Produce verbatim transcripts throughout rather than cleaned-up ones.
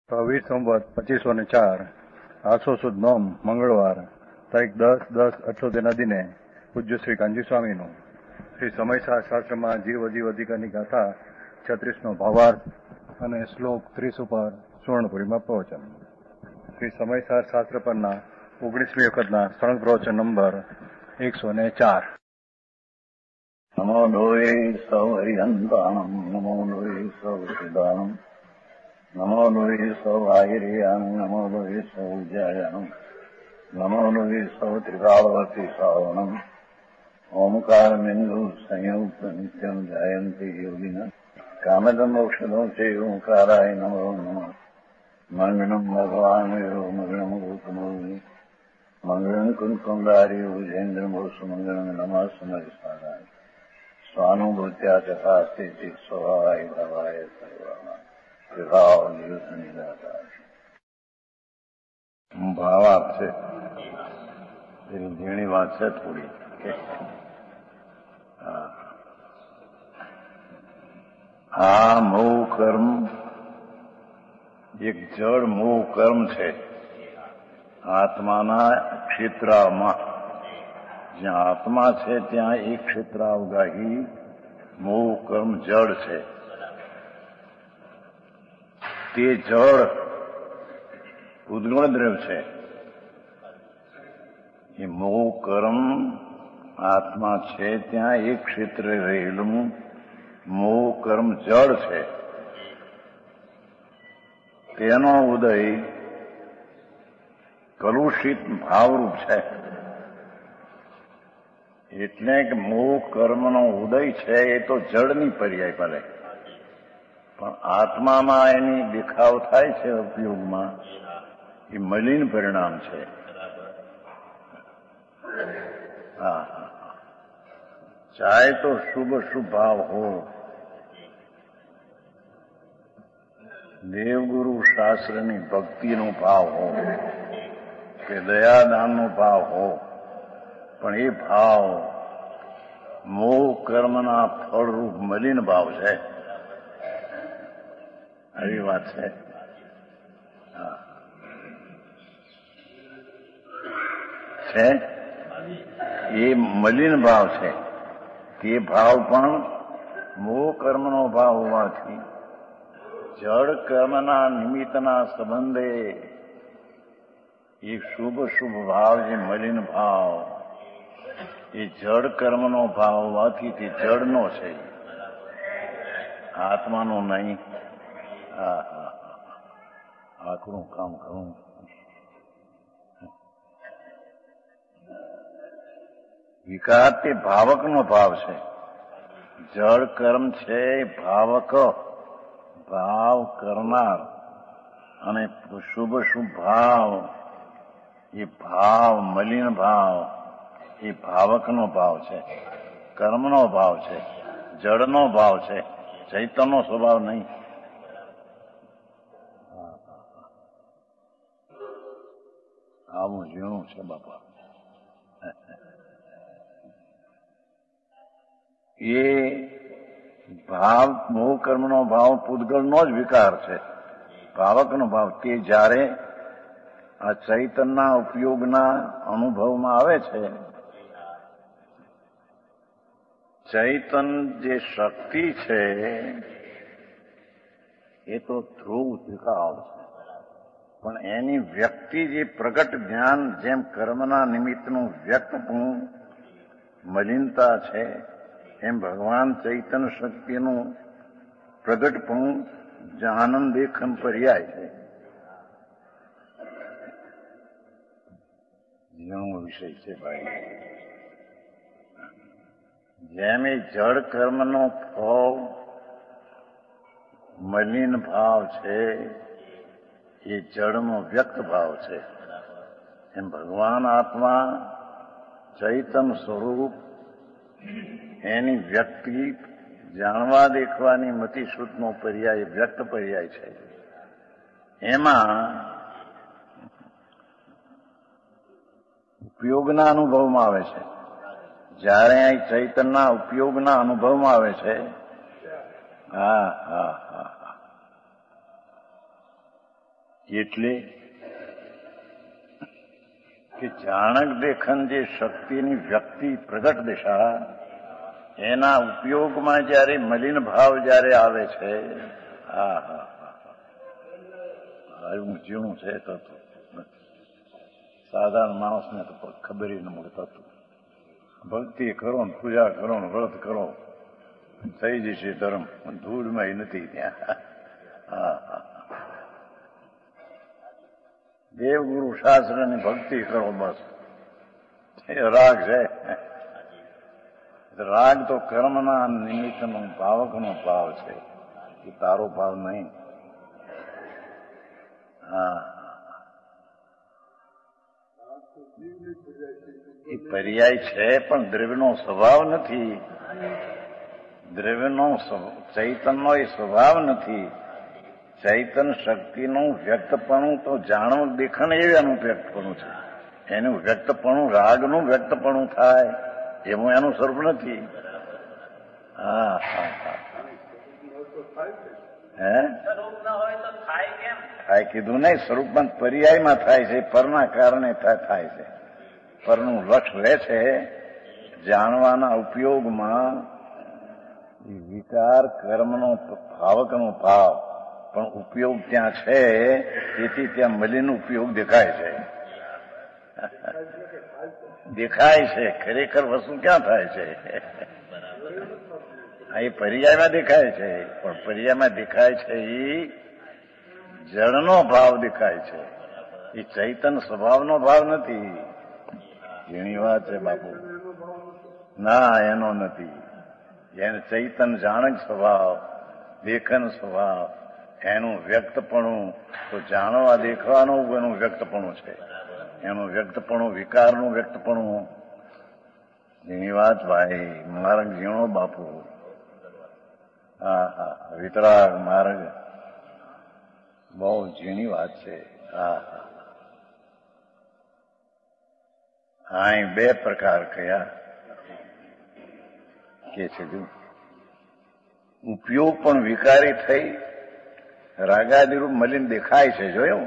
વીસ સંવત પચીસો ને ચાર આસો સુદ નોમ મંગળવાર તારીખ દસ દસ અઠ્યોતેરના દિને પૂજ્ય શ્રી કાંજી સ્વામીનું શ્રી સમયસા શાસ્ત્રમાં જીવ અજીવ અધિકારની ગાથા છત્રીસનો ભાવાર્થ અને શ્લોક ત્રીસ ઉપર સુવર્ણપુરીમાં પ્રવચન. શ્રી સમયસાર શાસ્ત્ર પરના ઓગણીસમી વખતના સળંગ પ્રવચન નંબર એકસો ને ચાર. નમો લોહે સૌ હરિહંતાણમ નમો લોહે સૌ સિદ્ધાણમ નમો લોહે સૌ આયર્યાન નમો લોહે સૌ જયાન નમો લોહે સૌ ત્રિકાળવતી શ્રાવણમ ઓમકાર બિંદુ સંયુક્ત નિત્યમ જયંતી યોગિના કામદમોક્ષદો છે ઓંકારાય નમો નમઃ. મંગળમ ભગવાન મંગળમ ગૌતમોની મંગળમ કુંકુંદારી ઉજેન્દ્રમો સુમંગળમ નમઃ સમયસારાય સ્વાનુભૂત્યા ચકાસ્તે સ્વભાવાય ભાવાય સર્વમાં વિભાવ નિયુત નિરાકાર. ભાવાર્થ છે એની ઝીણી વાત છે થોડી. આ મોહ કર્મ એક જળ મોહ કર્મ છે. આત્માના ક્ષેત્રમાં જ્યાં આત્મા છે ત્યાં એક ક્ષેત્રાવગાહી મોહ કર્મ જળ છે. તે જળ ઉદ્ગણ દ્રવ્ય છે. એ મોહ કર્મ આત્મા છે ત્યાં એક ક્ષેત્રે રહેલું મોહ કર્મ જળ છે. તેનો ઉદય કલુષિત ભાવરૂપ છે. એટલે કે મોહ કર્મનો ઉદય છે એ તો જળની પર્યાય ભલે, પણ આત્મામાં એની દેખાવ થાય છે ઉપયોગમાં એ મલિન પરિણામ છે. હા, ચાહે તો શુભ શુભ ભાવ હો, દેવગુરુ શાસ્ત્રની ભક્તિનો ભાવ હો કે દયાદાનનો ભાવ હો, પણ એ ભાવ મોહ કર્મના ફળરૂપ મલિન ભાવ છે. આવી વાત છે. છે એ મલિન ભાવ છે. તે ભાવ પણ મોહ કર્મનો ભાવ હોવાથી જળ કર્મના નિમિત્તના સંબંધે એ શુભ શુભ ભાવ છે. મલિન ભાવ એ જળ કર્મનો ભાવ હોવાથી તે જળનો છે, આત્માનો નહીં. હા હા આકરું કામ કરું. વિકાર તે ભાવકનો ભાવ છે. જળ કર્મ છે ભાવક, ભાવ કરનાર, અને શુભ શુભ ભાવ એ ભાવ મલિન ભાવ એ ભાવકનો ભાવ છે, કર્મનો ભાવ છે, જળનો ભાવ છે, ચૈતનનો સ્વભાવ નહીં. આવું ઝીણું છે બાપા. એ ભાવ મોહ કર્મનો ભાવ પૂતગલનો જ વિકાર છે, ભાવકનો ભાવ. તે જ્યારે આ ચૈતનના ઉપયોગના અનુભવમાં આવે છે, ચૈતન જે શક્તિ છે એ તો ધ્રુવ ત્રિકાળ છે, પણ એની વ્યક્તિ જે પ્રગટ જ્ઞાન જેમ કર્મના નિમિત્તનું વ્યક્તપણું મલિનતા છે, એમ ભગવાન ચૈતન શક્તિનું પ્રગટપણું આનંદ દેખન પર્યાય છે. ઘણો વિષય છે ભાઈ. જેમ એ જળ કર્મનો ફળ મલિન ભાવ છે, એ જળનો વ્યક્ત ભાવ છે, એમ ભગવાન આત્મા ચૈતન સ્વરૂપ એની વ્યક્તિ જાણવા દેખવાની મતિશ્રુતનો પર્યાય વ્યક્ત પર્યાય છે. એમાં ઉપયોગના અનુભવમાં આવે છે. જ્યારે અહીં ચૈતનના ઉપયોગના અનુભવમાં આવે છે. હા હા હા એટલે કે જાણક દેખન જે શક્તિની વ્યક્તિ પ્રગટ દિશા એના ઉપયોગમાં જયારે મલિન ભાવ જયારે આવે છે, હા હા હા એવું જીણું છે તત્વ. સાધારણ માણસને તો ખબર ન મળે તત્વ. ભક્તિ કરો ને પૂજા કરો ને વ્રત કરો થઈ જશે ધર્મ, ધૂળમાં નથી ત્યાં. હા હા દેવગુરુ શાસ્ત્રની ભક્તિ કરો બસ. એ રાગ છે. રાગ તો કર્મના નિમિત્તનો ભાવકનો ભાવ છે, એ તારો ભાવ નહીં. હા એ પર્યાય છે પણ દ્રવ્યનો સ્વભાવ નથી. દ્રવ્યનો ચૈતનનો એ સ્વભાવ નથી. ચૈતન શક્તિનું વ્યક્તપણું તો જાણવું દેખણ એવું એનું વ્યક્તપણું છે. એનું વ્યક્તપણું રાગનું વ્યક્તપણું થાય એવું એનું સ્વરૂપ નથી. હા હા હા હે થાય કીધું નહીં, સ્વરૂપમાં પર્યાયમાં થાય છે, પરના કારણે થાય છે. પરનું લક્ષ રહે છે જાણવાના ઉપયોગમાં વિકાર કર્મનો ભાવકનો ભાવ, પણ ઉપયોગ ત્યાં છે તેથી ત્યાં મલિન ઉપયોગ દેખાય છે. દેખાય છે ખરેખર વસ્તુ ક્યાં થાય છે? એ પર્યાયમાં દેખાય છે, પણ પર્યાયમાં દેખાય છે એ જળનો ભાવ દેખાય છે, એ ચૈતન સ્વભાવનો ભાવ નથી. ઘણી વાત છે બાપુ. ના એનો નથી. એને ચૈતન જાણક સ્વભાવ, દેખન સ્વભાવ, એનું વ્યક્તપણું તો જાણવા દેખવાનું એનું વ્યક્તપણું છે. એનું વ્યક્તપણું વિકારનું વ્યક્તપણું. ઘણી વાત ભાઈ. માર્ગ ઝીણો બાપુ. હા હા વિતરાગ માર્ગ બહુ ઝીણી વાત છે. હા હા અહીં બે પ્રકાર કયા કે છે? ઉપયોગ પણ વિકારી થઈ રાગાદિરૂપ મલિન દેખાય છે. જોયું?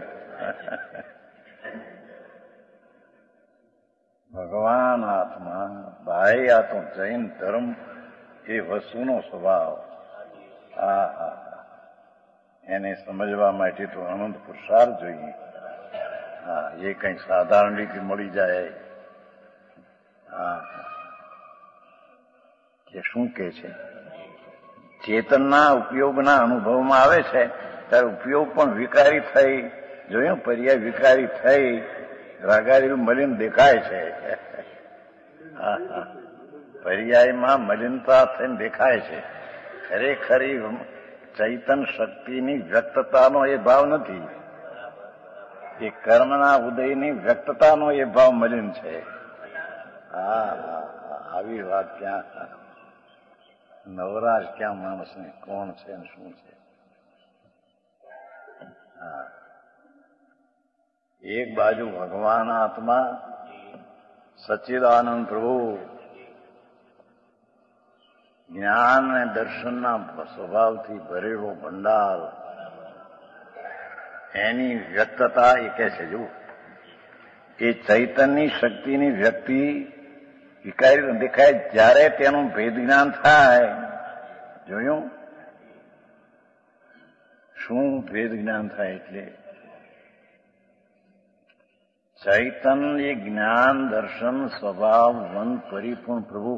ભગવાન આત્મા ભાઈ આ તો જૈન ધર્મ એ વસ્તુનો સ્વભાવ. હા હા એને સમજવા માટે તો અનંત પુરુષાર્થ જોઈએ. હા એ કઈ સાધારણ રીતે મળી જાય. હા કે શું કે છે? ચેતનના ઉપયોગના અનુભવમાં આવે છે ત્યારે ઉપયોગ પણ વિકારી થઈ. જોયું? પર્યાય વિકારી થઈ રાગાદિરૂપ મલિન દેખાય છે. હા હા પર્યાયમાં મલિનતા થઈને દેખાય છે. ખરેખરી ચૈતન શક્તિની વ્યક્તતાનો એ ભાવ નથી. એ કર્મના ઉદયની વ્યક્તતાનો એ ભાવ મલિન છે. હા હા આવી વાત ક્યાં? નવરાજ ક્યાં માણસને કોણ છે ને શું છે? હા એક બાજુ ભગવાન આત્મા સચ્ચિદાનંદ પ્રભુ જ્ઞાન અને દર્શનના સ્વભાવથી ભરેલો ભંડાર, એની વ્યક્તતા એ કહે છે. જો એ ચૈતનની શક્તિની વ્યક્તિ વિકારી દેખાય જ્યારે તેનું ભેદ જ્ઞાન થાય. જોયું? શું ભેદ જ્ઞાન થાય? એટલે ચૈતન એ જ્ઞાન દર્શન સ્વભાવ વન પરિપૂર્ણ પ્રભુ,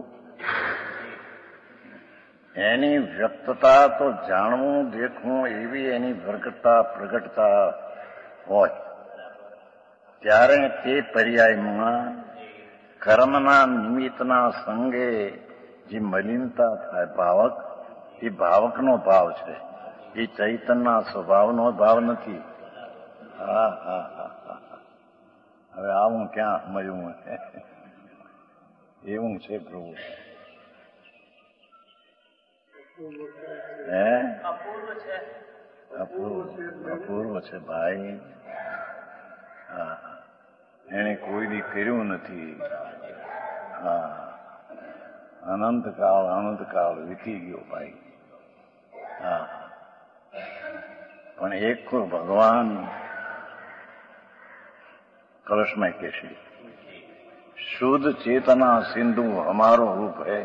એની વ્યક્તતા તો જાણવું દેખવું એવી એની પ્રગટતા પ્રગટતા હોય ત્યારે તે પર્યાયમાં કર્મના નિમિત્તના સંગે જે મલિનતા થાય ભાવક, એ ભાવકનો ભાવ છે. એ ચૈતનના સ્વભાવનો ભાવ નથી. હા હા હા હા હવે આવું ક્યાં સમજવું? એવું છે પ્રભુ. હે અપૂર્વ છે ભાઈ. હા એને કોઈ દી કર્યું નથી. હા અનંતકાળ અનંતકાળ વીતી ગયો ભાઈ. હા પણ એક ભગવાન कलश में केशी शुद्ध चेतना सिंधु हमारो रूप है।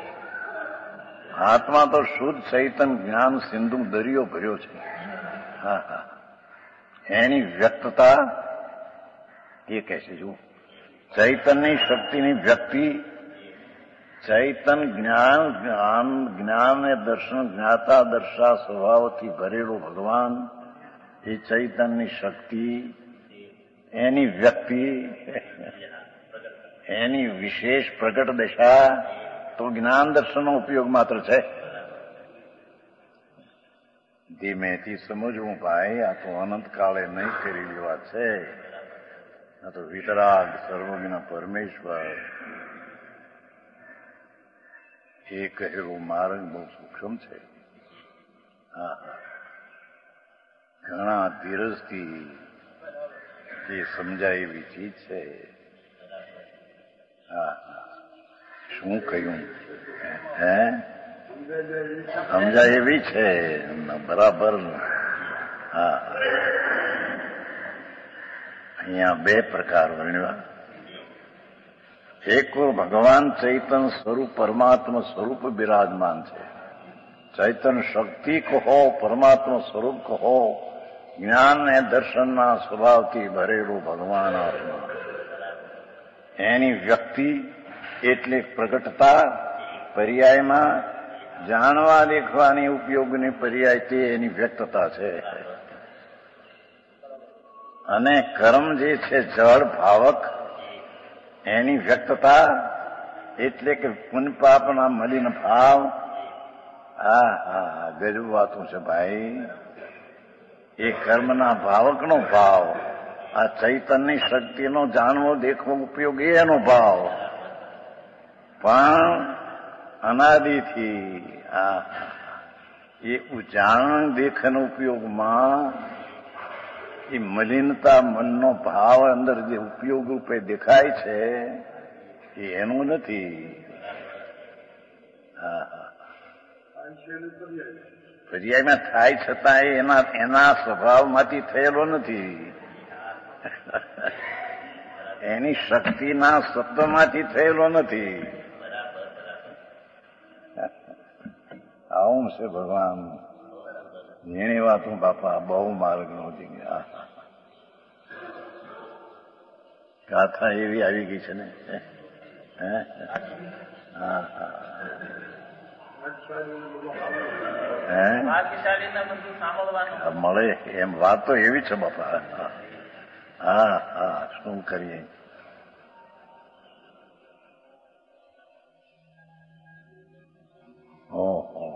आत्मा तो शुद्ध चैतन ज्ञान सिंधु दरियो भर्यो છે। હા હા એની વ્યક્તતા એ કહે છે જો ચૈતનની શક્તિની વ્યક્તિ ચૈતન જ્ઞાન જ્ઞાન જ્ઞાન એ દર્શન જ્ઞાતા દર્શા સ્વભાવથી ભરેલો ભગવાન એ ચૈતનની શક્તિ એની વ્યક્તિ એની વિશેષ પ્રગટ દશા તો જ્ઞાન દર્શનનો ઉપયોગ માત્ર છે। ધીમેથી સમજવું ભાઈ, આ તો અનંતકાળે નહીં કરેલી વાત છે। આ તો વિતરાગ સર્વજ્ઞ પરમેશ્વર એ કહેલો માર્ગ બહુ સૂક્ષ્મ છે। હા ઘણા ધીરજથી એ સમજાય એવી ચીજ છે। હા શું કહ્યું હે સમજાય એવી છે બરાબર। હા અહીંયા બે પ્રકાર વર્ણ્યા। એક ભગવાન ચૈતન સ્વરૂપ પરમાત્મા સ્વરૂપ બિરાજમાન છે। ચૈતન શક્તિ કહો પરમાત્મા સ્વરૂપ કહો જ્ઞાન અને દર્શનના સ્વભાવથી ભરેલું ભગવાન આત્મા એની વ્યક્તિ એટલે પ્રગટતા પર્યાયમાં જાણવા દેખવાની ઉપયોગની પર્યાય તે એની વ્યક્તતા છે। અને કર્મ જે છે જળ ભાવક એની વ્યક્તતા એટલે કે પુણ્ય પાપના મલિન ભાવ। હા હા ગજબ વાતું છે ભાઈ। એ કર્મના ભાવકનો ભાવ આ ચૈતનની શક્તિનો જાણવો દેખવો ઉપયોગ એનો ભાવ પણ અનાદિથી આ એ જાણ દેખનો ઉપયોગમાં એ મલિનતા મનનો ભાવ અંદર જે ઉપયોગ રૂપે દેખાય છે એ એનું નથી। હા પર્યાયમાં થાય છતાં એના એના સ્વભાવમાંથી થયેલો નથી। એની શક્તિના સત્વમાંથી થયેલો નથી। આવું છે ભગવાન એની વાતું બાપા બહુ માર્ગ નહોતી ગયા। ગાથા એવી આવી ગઈ છે ને હે હા હા મળે એમ વાત તો એવી છે બાપા। હા હા શું કરીએ। ઓહો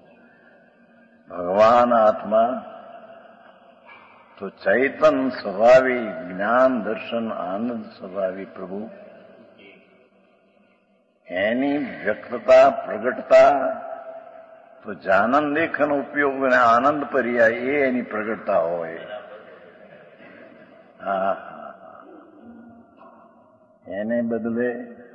ભગવાન આત્મા તો ચૈતન સ્વભાવી જ્ઞાન દર્શન આનંદ સ્વભાવી પ્રભુ એની વ્યક્તતા પ્રગટતા તો જાનંદ લેખનો ઉપયોગ અને આનંદ પર્યાય એ એની પ્રગટતા હોય। હા એને બદલે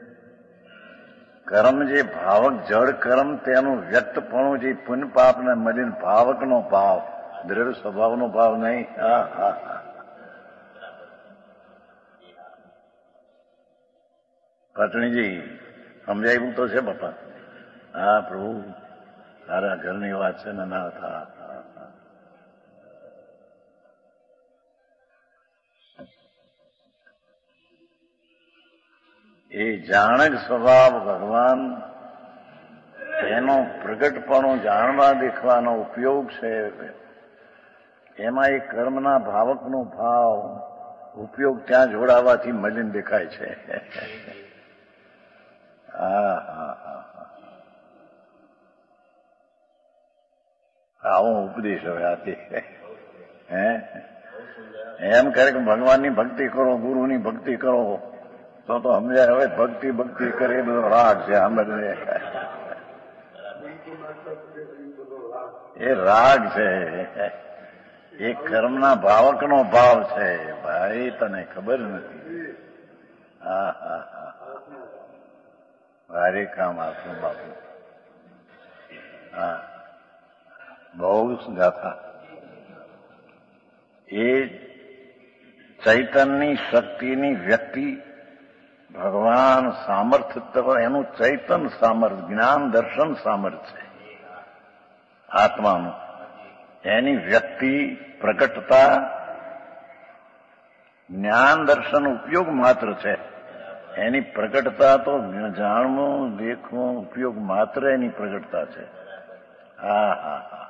કર્મ જે ભાવક જળ કર્મ તેનું વ્યક્તપણું જે પુણ્ય પાપને મલિન ભાવકનો ભાવ દ્રવ્ય સ્વભાવનો ભાવ નહીં। હા હા પટણીજી સમજાયું તો છે બાપા। હા પ્રભુ તારા ઘરની વાત છે ને ના થા એ જાણક સ્વભાવ ભગવાન એનો પ્રગટપણો જાણવા દેખવાનો ઉપયોગ છે। એમાં એ કર્મના ભાવકનો ભાવ ઉપયોગ ત્યાં જોડાવાથી મલિન દેખાય છે। હા હા હા આવો ઉપદેશ હવે આથી હે એમ કરે કે ભગવાનની ભક્તિ કરો ગુરુની ભક્તિ કરો તો તો સમજાય। હવે ભક્તિ ભક્તિ કરે બધો રાગ છે સાંભળે એ રાગ છે એ કર્મના ભાવકનો ભાવ છે ભાઈ તને ખબર નથી। હા હા હા ભારે કામ આપનું બાપુ। હા બહુ ગાથા એ ચૈતનની શક્તિની વ્યક્તિ ભગવાન સામર્થ્ય, એનું ચૈતન સામર્થ્ય, જ્ઞાન દર્શન સામર્થ્ય છે આત્માનું. એની વ્યક્તિ પ્રગટતા જ્ઞાન દર્શન ઉપયોગ માત્ર છે. એની પ્રગટતા તો જાણવું દેખવું ઉપયોગ માત્ર એની પ્રગટતા છે. હા હા હા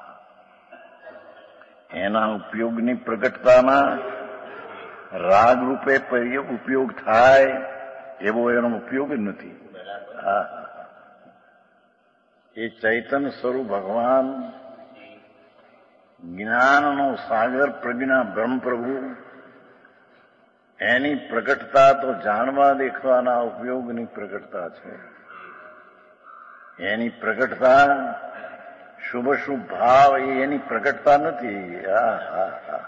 એના ઉપયોગની પ્રગટતામાં રાગ રૂપે ઉપયોગ થાય એવો એનો ઉપયોગ જ નથી. હા એ ચૈતન સ્વરૂપ ભગવાન, જ્ઞાનનો સાગર, પ્રજ્ઞા બ્રહ્મપ્રભુ, એની પ્રગટતા તો જાણવા દેખવાના ઉપયોગની પ્રગટતા છે. એની પ્રગટતા શુભ શુભ ભાવ એ એની પ્રગટતા નથી. હા હા હા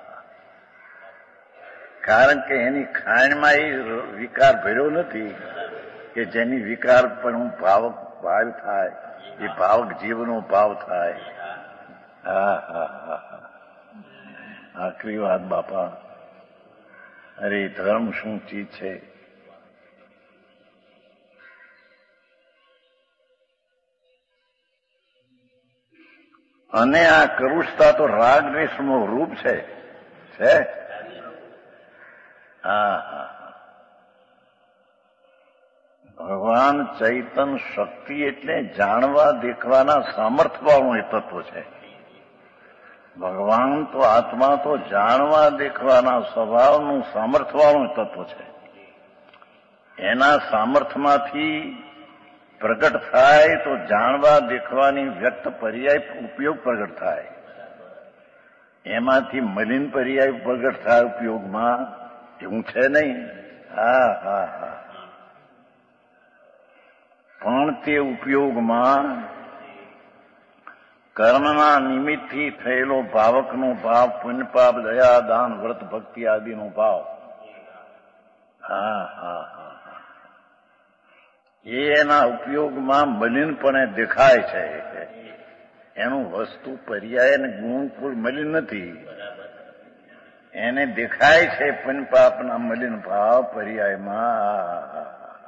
કારણ કે એની ખાણમાં એ વિકાર ભર્યો નથી કે જેની વિકાર પણ ભાવક ભાવ થાય, એ ભાવક જીવનો ભાવ થાય. હા હા હા આખરી વાત બાપા. અરે ધર્મ શું ચીજ છે? અને આ કરુષતા તો રાગ દ્વેષનું રૂપ છે. છે હા હા ભગવાન ચૈતન શક્તિ એટલે જાણવા દેખવાના સામર્થ્યવાળું એ તત્વ છે. ભગવાન તો આત્મા તો જાણવા દેખવાના સ્વભાવનું સામર્થ્યવાળું તત્વ છે. એના સામર્થ્યમાંથી પ્રગટ થાય તો જાણવા દેખવાની વ્યક્ત પર્યાય ઉપયોગ પ્રગટ થાય. એમાંથી મલિન પર્યાય પ્રગટ થાય ઉપયોગમાં, એવું છે નહીં. હા હા હા પણ તે ઉપયોગમાં કર્મના નિમિત્તથી થયેલો ભાવકનો ભાવ, પુણ્યપાપ, દયા, દાન, વ્રત, ભક્તિ આદિનો ભાવ, હા હા હા એ એના ઉપયોગમાં મલિનપણે દેખાય છે. એનું વસ્તુ પર્યાય અને ગુણકુળ મલિન નથી. એને દેખાય છે પુણ્યપાપના મલિન ભાવ પર્યાયમાં.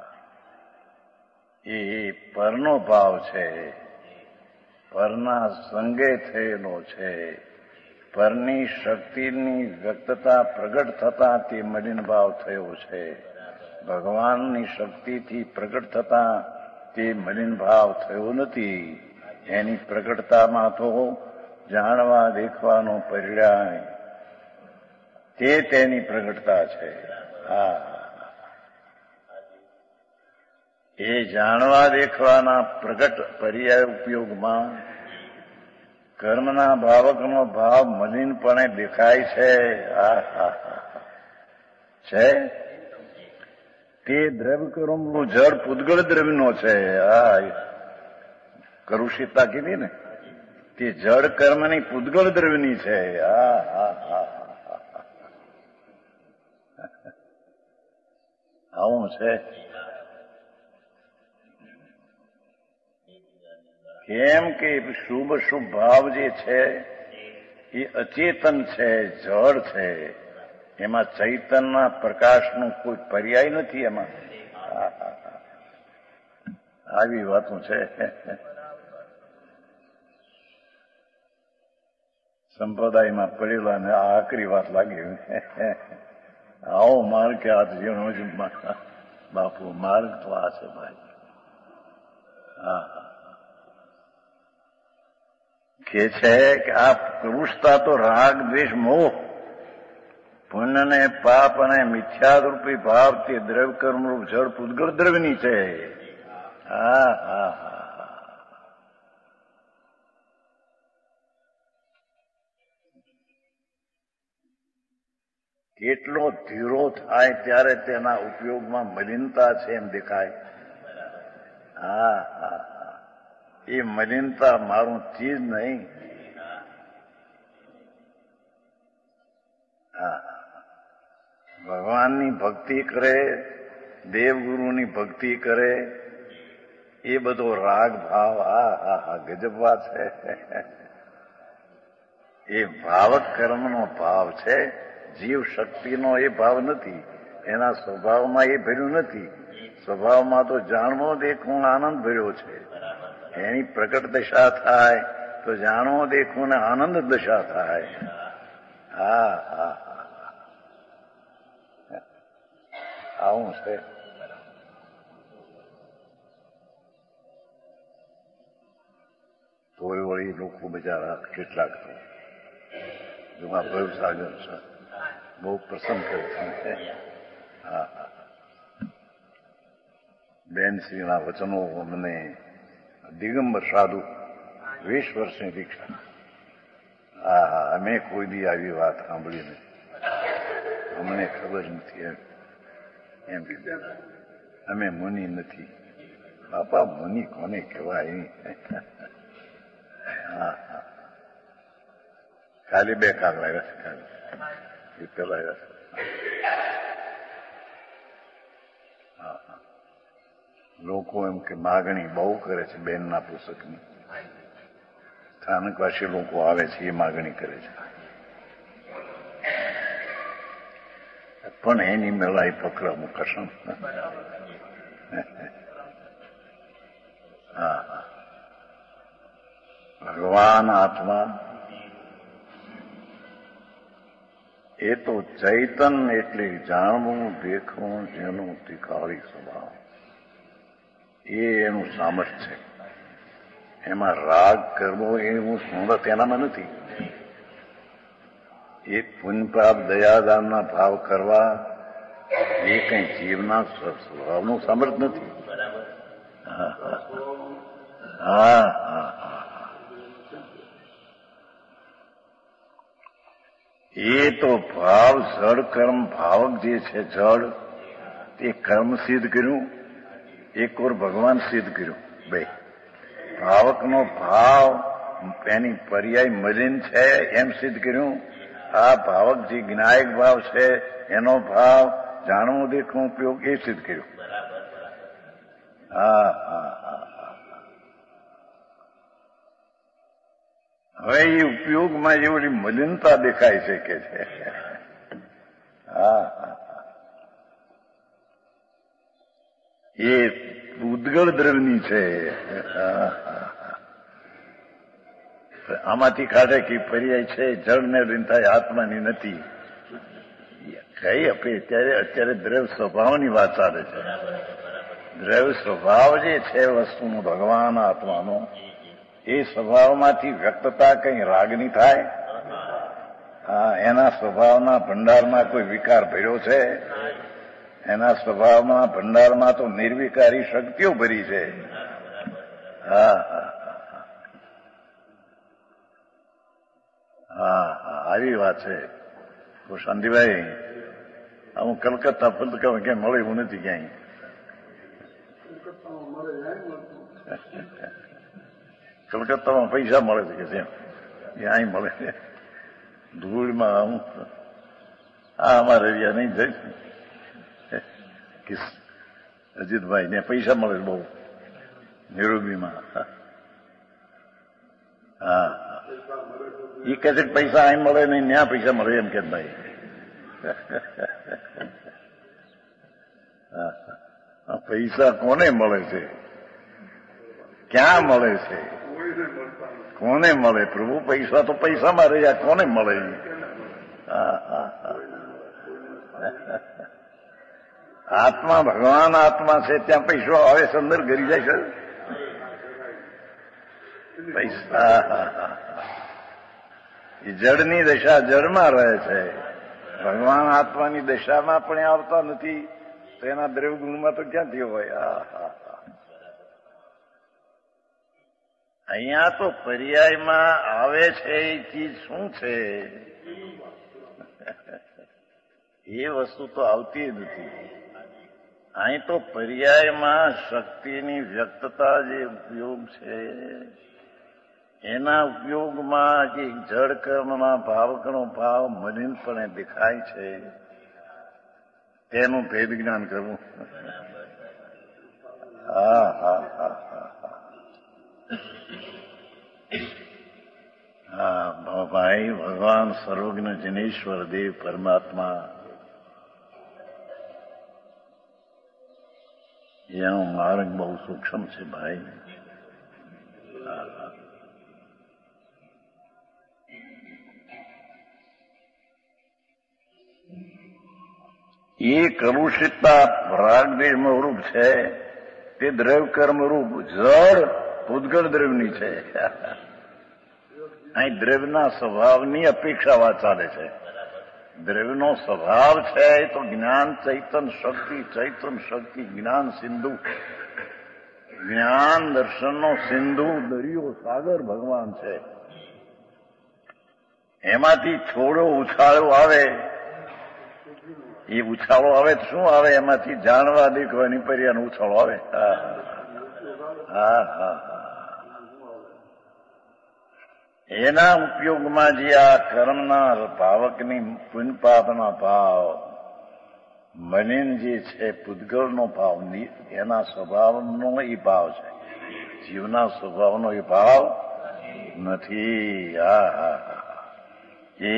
એ પરનો ભાવ છે, પરના સંગે થયેલો છે. પરની શક્તિની વ્યક્તતા પ્રગટ થતા તે મલિન ભાવ થયો છે. ભગવાનની શક્તિથી પ્રગટ થતા તે મલિન ભાવ થયો નથી. એની પ્રગટતામાં તો જાણવા દેખવાનો પર્યાય તે તેની પ્રગટતા છે. હા એ જાણવા દેખવાના પ્રગટ પર્યાય ઉપયોગમાં કર્મના ભાવકનો ભાવ મલિનપણે દેખાય છે. હા હા છે તે દ્રવ્ય કર્મનું જળ પૂદગળ દ્રવ્યનો છે. હા કરુષિતા કીધી ને, તે જળ કર્મની પૂદગળ દ્રવ્યની છે. હા હા હા આવું છે. કેમ કે શુભ શુભ ભાવ જે છે એ અચેતન છે, જળ છે. એમાં ચૈતનના પ્રકાશનું કોઈ પર્યાય નથી. એમાં આવી વાતો છે. સંપ્રદાયમાં પડેલા ને આ આકરી વાત લાગી. આવો માર્ગ કે આ જીવન બાપુ માર્ગ તો આ છે ભાઈ. હા કે છે કે આ કરુષતા તો રાગ દ્વેષ મોહ, પુણ્ય ને પાપ અને મિથ્યારૂપી ભાવ તે દ્રવ્ય કર્મરૂપ જળ પૂદગળ દ્રવ્યની છે. હા હા હા કેટલો ધીરો થાય ત્યારે તેના ઉપયોગમાં મલિનતા છે એમ દેખાય. હા હા એ મલિનતા મારું ચીજ નહીં. હા ભગવાનની ભક્તિ કરે, દેવગુરુની ભક્તિ કરે, એ બધો રાગ ભાવ હા હા હા ગજબ વાત છે. એ ભાવક કર્મનો ભાવ છે. જીવ શક્તિનો એ ભાવ નથી, એના સ્વભાવમાં એ ભર્યું નથી. સ્વભાવમાં તો જાણવો દેખવું આનંદ ભર્યો છે. એની પ્રકટ દશા થાય તો જાણવો દેખવું ને આનંદ દશા થાય. હા હા આવું છે. તોય વળી લોકો બિચારા કેટલાક જેમાં ભવસાગર છે બહુ પ્રસન્ન કરે છે. હા હા બેનશ્રીના વચનો અમને દિગંબર સાધુ વીસ વર્ષની દીક્ષા. હા હા અમે કોઈ દી આવી વાત સાંભળી નથી, અમને ખબર નથી એમ એમ કીધું. અમે મુનિ નથી. બાપા મુનિ કોને કહેવાય? હા હા ખાલી બે કાગ લાવ્યા છે, ખાલી એ પેલા આવ્યા છે. હા હા લોકો એમ કે માગણી બહુ કરે છે બેનના પુસ્તકની. સ્થાનકવાસી લોકો આવે છે એ માગણી કરે છે, પણ એની મેળાઈ પકડા મુકશમ. હા હા ભગવાન આત્મા એ તો ચૈતન એટલે જાણવું દેખવું જેનું તિકાળી સ્વભાવ, એ એનું સામર્થ્ય છે. એમાં રાગ કરવો એવું સુરત એનામાં નથી. એક પુણ્યપાપ દયાદાનના ભાવ કરવા એ કઈ જીવના સ્વભાવનું સામર્થ્ય નથી. હા હા હા એ તો ભાવ જડ કર્મ ભાવક જે છે જડ તે કર્મ સિદ્ધ કર્યું, એક ઓર ભગવાન સિદ્ધ કર્યું. બે ભાવકનો ભાવ એની પર્યાય મલિન છે એમ સિદ્ધ કર્યું. આ ભાવક જે જ્ઞાયક ભાવ છે એનો ભાવ જાણવું દેખવું ઉપયોગ એ સિદ્ધ કર્યું. હા હા હા હવે એ ઉપયોગમાં એવડી મલિનતા દેખાઈ શકે છે. હા એ ઉદ્ગળ દ્રવની છે. આમાંથી કાઢે કે પર્યાય છે જળને થાય આત્માની નથી. કઈ આપે અત્યારે અત્યારે દ્રવ સ્વભાવની વાત ચાલે છે. દ્રવ સ્વભાવ જે છે વસ્તુનો ભગવાન આત્માનો, એ સ્વભાવમાંથી વ્યક્તતા કઈ રાગની થાય? હા એના સ્વભાવના ભંડારમાં કોઈ વિકાર ભર્યો છે? એના સ્વભાવમાં ભંડારમાં તો નિર્વિકારી શક્તિઓ ભરી છે. હા હા હા હા આવી વાત છે. તો શાંતિભાઈ હું કલકત્તા ફરત કહું ક્યાંય મળે એવું નથી ક્યાંય. કલકત્તામાં પૈસા મળે છે કે છે ત્યાં મળે છે ધૂળમાં. હું હા અમારે એરિયા નહીં જઈશ અજીતભાઈ ને પૈસા મળે બહુ નિરોબીમાં. હા એ કહે છે પૈસા અહીં મળે નહીં ત્યાં પૈસા મળે એમ કે ભાઈ. પૈસા કોને મળે છે? ક્યાં મળે છે? કોને મળે? પ્રભુ પૈસા તો પૈસામાં રહ્યા, કોને મળે? આત્મા ભગવાન આત્મા છે ત્યાં પૈસો આવે છે અંદર ગરી જાય છે પૈસા. એ જળની દશા જળમાં રહે છે, ભગવાન આત્માની દશામાં પણ આવતા નથી તો એના દ્રવ ગુણમાં તો ક્યાંથી હોય? અહીંયા તો પર્યાયમાં આવે છે એ ચીજ શું છે? એ વસ્તુ તો આવતી નથી. અહીં તો પર્યાયમાં શક્તિની વ્યક્તતા જે ઉપયોગ છે એના ઉપયોગમાં જે જળ કર્મના ભાવકનો ભાવ મલિનપણે દેખાય છે તેનું ભેદ જ્ઞાન કરવું. હા હા હા હા હા ભાઈ ભગવાન સર્વજ્ઞ જનેશ્વર દેવ પરમાત્મા એનો માર્ગ બહુ સૂક્ષ્મ છે ભાઈ. એ કલુષિતતા રાગદેશનું રૂપ છે તે દ્રવ્ય કર્મ રૂપ જળ પૂદગળ દ્રવ્યની છે. અહીં દ્રવ્યના સ્વભાવની અપેક્ષા વાત ચાલે છે. દ્રવ્યનો સ્વભાવ છે તો જ્ઞાન ચૈતન શક્તિ ચૈતન શક્તિ જ્ઞાન સિંધુ જ્ઞાન દર્શનનો સિંધુ દરિયો સાગર ભગવાન છે. એમાંથી થોડો ઉછાળો આવે, એ ઉછાળો આવે તો શું આવે? એમાંથી જાણવા દેખવાની પર્યાનો ઉછાળો આવે. હા હા હા એના ઉપયોગમાં જે આ કર્મના ભાવકની પુણ્ય પાપના ભાવ મલિન જે છે પૂદગળનો ભાવ એના સ્વભાવનો એ ભાવ છે. જીવના સ્વભાવનો એ ભાવ નથી. હા હા એ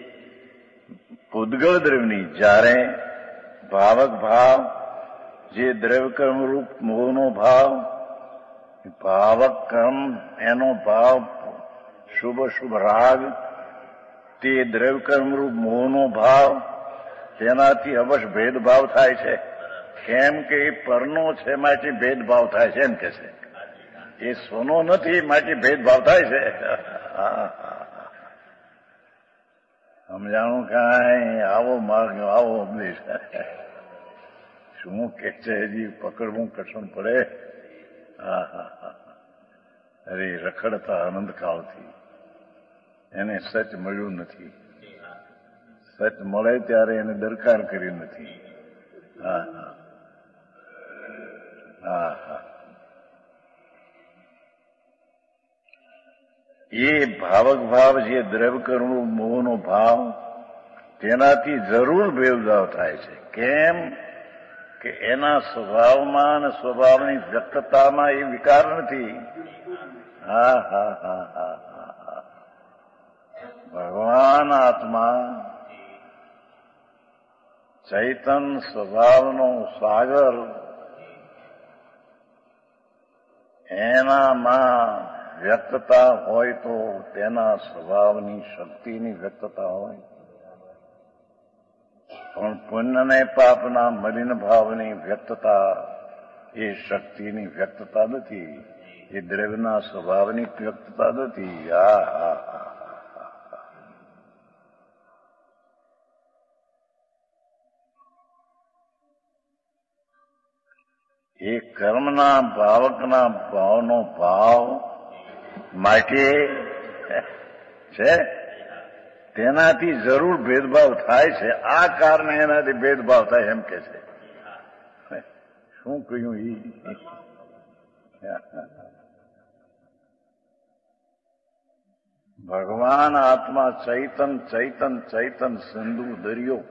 પૂદગળ દ્રવ્યની જ્યારે ભાવક ભાવ જે દ્રવ્ય કર્મ રૂપ મોહનો ભાવ ભાવક કર્મ એનો ભાવ શુભ શુભ રાગ તે દ્રવ્ય કર્મરૂપ મોહનો ભાવ તેનાથી અવશ્ય ભેદભાવ થાય છે. કેમ કે એ પરનો છે માટે ભેદભાવ થાય છે એમ કે છે. એ સોનો નથી માટે ભેદભાવ થાય છે. સમજાણું કાંઈ આવો માર્ગ આવો ઉપદેશ શું કે છે હજી પકડવું કઠણ પડે. હા હા હા અરે રખડતા અનંતકાળથી એને સચ મળ્યું નથી. સચ મળે ત્યારે એને દરકાર કરી નથી. હા હા હા હા એ ભાવક ભાવ જે દ્રવ્ય કર્મ મોહનો ભાવ તેનાથી જરૂર ભેદભાવ થાય છે. કેમ કે એના સ્વભાવમાં અને સ્વભાવની વ્યક્તતામાં એ વિકાર નથી. હા હા હા હા હા ભગવાન આત્મા ચૈતન સ્વભાવનો સાગર એનામાં વ્યક્તતા હોય તો તેના સ્વભાવની શક્તિની વ્યક્તતા હોય. પણ પુણ્ય અને પાપના મલિન ભાવની વ્યક્તતા એ શક્તિની વ્યક્તતા નથી. એ દ્રવ્યના સ્વભાવની વ્યક્તતા નથી. હા હા હા એ કર્મના ભાવકના ભાવનો ભાવ માટે છે તેનાથી જરૂર ભેદભાવ થાય છે. આ કારણે એનાથી ભેદભાવ થાય એમ કે છે. શું કહ્યું એ ભગવાન આત્મા ચૈતન ચૈતન ચૈતન સિંધુ દરિયો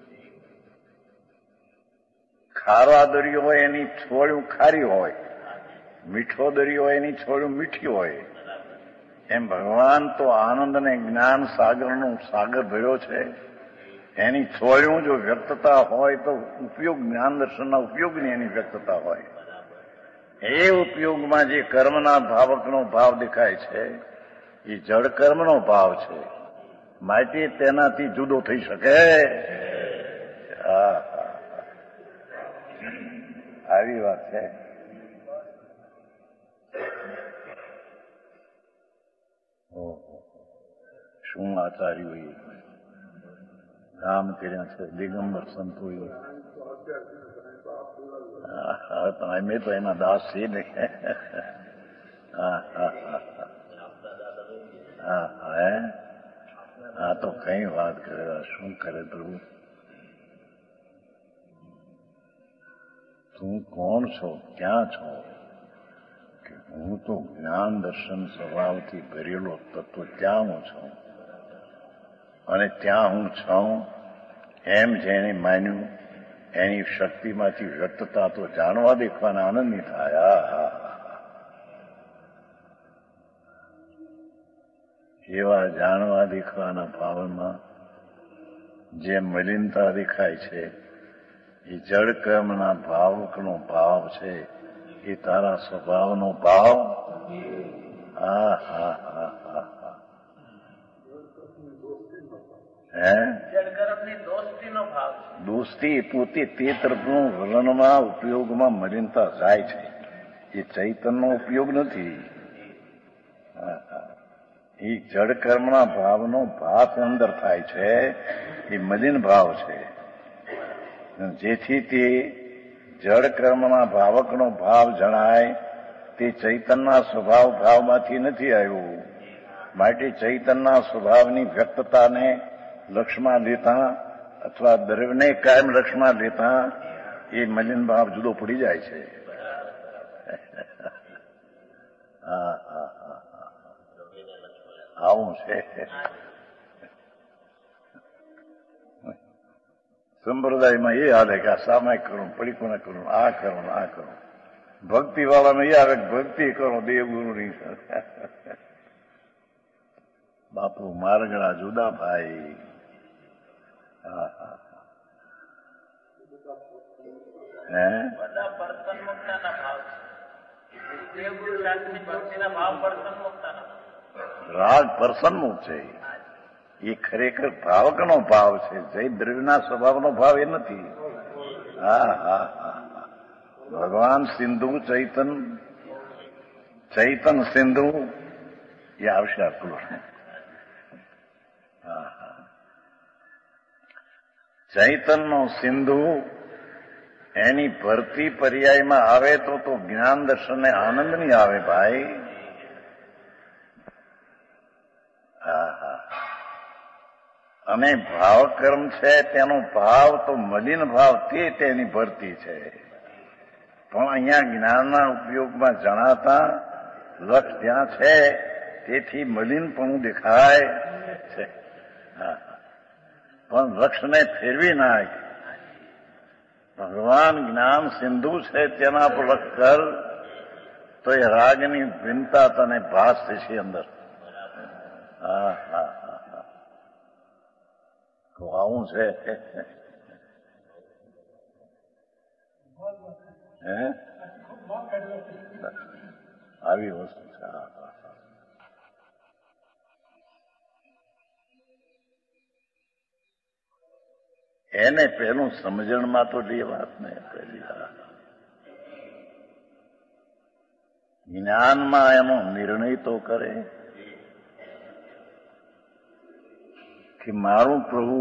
ખારા દરિયો હોય એની છોડ્યું ખારી હોય, મીઠો દરિયો હોય એની છોડ્યું મીઠી હોય. એમ ભગવાન તો આનંદ અને જ્ઞાન સાગરનું સાગર ભર્યો છે. એની છોડ્યું જો વ્યક્તતા હોય તો ઉપયોગ જ્ઞાન દર્શનના ઉપયોગની એની વ્યક્તતા હોય. એ ઉપયોગમાં જે કર્મના ભાવકનો ભાવ દેખાય છે એ જળ કર્મનો ભાવ છે. માટે તેનાથી જુદો થઈ શકે. હા આવી વાત છે. શું આચાર્યોએ કામ કર્યા છે દિગંબર સંતોએ. અમે તો એના દાસ છીએ ને. હા હા હા હે આ તો કઈ વાત કરે. શું કરે પ્રભુ? તું કોણ છો? ક્યાં છો? કે હું તો જ્ઞાન દર્શન સ્વભાવથી ભરેલો તત્વ ત્યાં હું છું. અને ત્યાં હું છું એમ જેને માન્યું એની શક્તિમાંથી વ્યક્તતા તો જાણવા દેખવાના આનંદની થાય. એવા જાણવા દેખવાના ભાવમાં જે મલિનતા દેખાય છે એ જળ કર્મના ભાવકનો ભાવ છે. એ તારા સ્વભાવનો ભાવ. હા હા હા હા હા હે દોસ્તી પોતે તે તરફનું વલણમાં ઉપયોગમાં મલિનતા જાય છે. એ ચૈતનનો ઉપયોગ નથી. એ જળ કર્મના ભાવનો ભાવ અંદર થાય છે. એ મલિન ભાવ છે. જેથી તે જળ કર્મના ભાવકનો ભાવ જણાય તે ચૈતનના સ્વભાવ ભાવમાંથી નથી આવ્યું. માટે ચૈતનના સ્વભાવની વ્યક્તતાને લક્ષમાં લેતા અથવા દ્રવ્યને કાયમ લક્ષમાં લેતા એ મલિન ભાવ જુદો પડી જાય છે. હા હા હા આવું છે. સંપ્રદાયમાં એ હાલે કે આ સામાયિક કરું, પડીકોને કરું, આ કરું આ કરું. ભક્તિ વાળામાં એ આવે કે ભક્તિ કરો દેવગુરુની. બાપુ માર્ગણા જુદા ભાઈ. હા હા હે રાગ પર્સનમુખ છે. એ ખરેખર ભાવકનો ભાવ છે. જય દ્રવ્યના સ્વભાવનો ભાવ એ નથી. હા હા હા ભગવાન સિંધુ ચૈતન ચૈતન સિંધુ એ આવશે આપણું. હા હા ચૈતનનો સિંધુ એની ભરતી પર્યાયમાં આવે તો તો જ્ઞાન દર્શનને આનંદ નહીં આવે ભાઈ. હા હા અને ભાવકર્મ છે તેનો ભાવ તો મલિન ભાવ તે તેની ભરતી છે. પણ અહીંયા જ્ઞાનના ઉપયોગમાં જણાતા લક્ષ ત્યાં છે તેથી મલિનપણું દેખાય છે. હા પણ લક્ષને ફેરવી નાખ. ભગવાન જ્ઞાન સિંધુ છે તેના પર લક્ષ કર તો એ રાગની ભિન્નતા તને ભાસ થશે અંદર. હા હા હા હા તો આવું છે. હે આવી વસ્તુ છે. હા હા એને પેલું સમજણમાં તો એ વાત ને પહેલી જ્ઞાનમાં એનો નિર્ણય તો કરે કે મારું પ્રભુ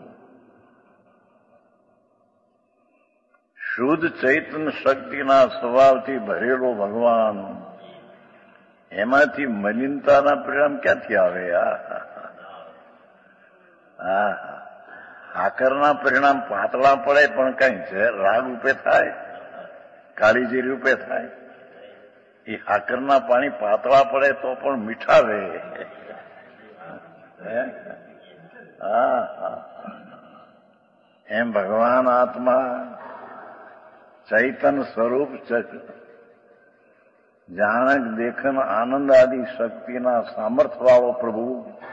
શુદ્ધ ચૈતન્ય શક્તિના સ્વભાવથી ભરેલો ભગવાન એમાંથી મલિનતાના પરિણામ ક્યાંથી આવે? હા આકરના પરિણામ પાતળા પડે પણ કઈ છે રાગ રૂપે થાય, કાળીજી રૂપે થાય. એ આકરના પાણી પાતળા પડે તો પણ મીઠા રહે. હા હા એમ ભગવાન આત્મા ચૈતન સ્વરૂપ જાણક દેખન આનંદ આદિ શક્તિના સામર્થ્ય વાળો પ્રભુ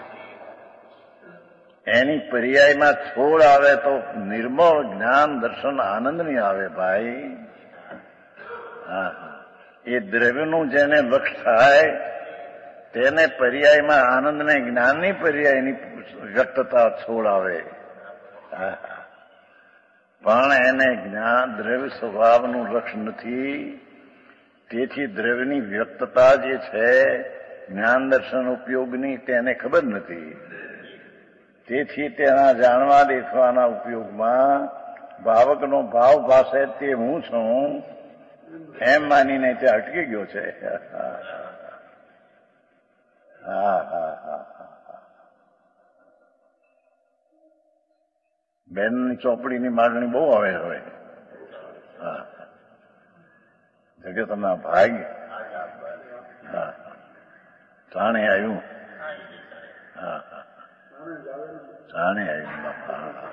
એની પર્યાયમાં છોડ આવે તો નિર્મળ જ્ઞાન દર્શન આનંદ નહીં આવે ભાઈ. હા એ દ્રવ્યનું જેને લક્ષ થાય તેને પર્યાયમાં આનંદ ને જ્ઞાનની પર્યાયની વ્યક્તતા છોડ આવે. પણ એને જ્ઞાન દ્રવ્ય સ્વભાવનું લક્ષ નથી. તેથી દ્રવ્યની વ્યક્તતા જે છે જ્ઞાન દર્શન ઉપયોગની તેને ખબર નથી. તેથી તેના જાણવા દેખવાના ઉપયોગમાં ભાવકનો ભાવ ભાષે તે હું છું એમ માનીને તે અટકી ગયો છે. હા હા હા બેનની ચોપડીની માગણી બહુ આવે હવે. હા જગતના ભાગ હા જાણે આવ્યું. હા જાણે આવ્યું બાપા.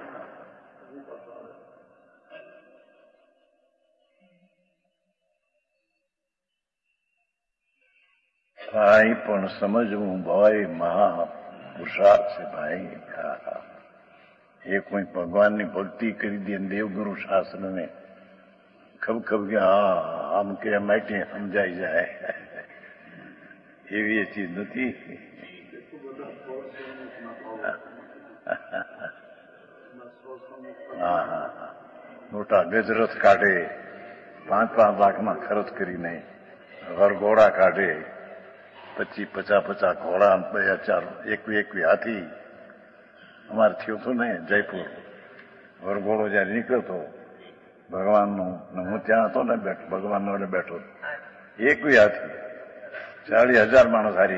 ભાઈ પણ સમજવું ભાઈ મહા પુરુષાર્થ છે ભાઈ. એ કોઈ ભગવાનની ભક્તિ કરી દે દેવગુરુ શાસ્ત્રને ખબ ખબ કે હા આમ કે માટે સમજાઈ જાય એવી એ ચીજ નથી. હા હા હા મોટા ગજરથ કાઢે, પાંચ પાંચ લાખમાં ખર્ચ કરીને વરઘોડા કાઢે, પચીસ પચાસ પચાસ ઘોડા, બે ચાર એકવી એકવી હાથી. અમારે થયું હતું ને જયપુર, વરઘોડો જયારે નીકળ્યો હતો ભગવાનનું, હું ત્યાં હતો ને બેઠો, ભગવાનનો એટલે બેઠો, એકવી હાથી, ચાલીસ હજાર માણસ હારી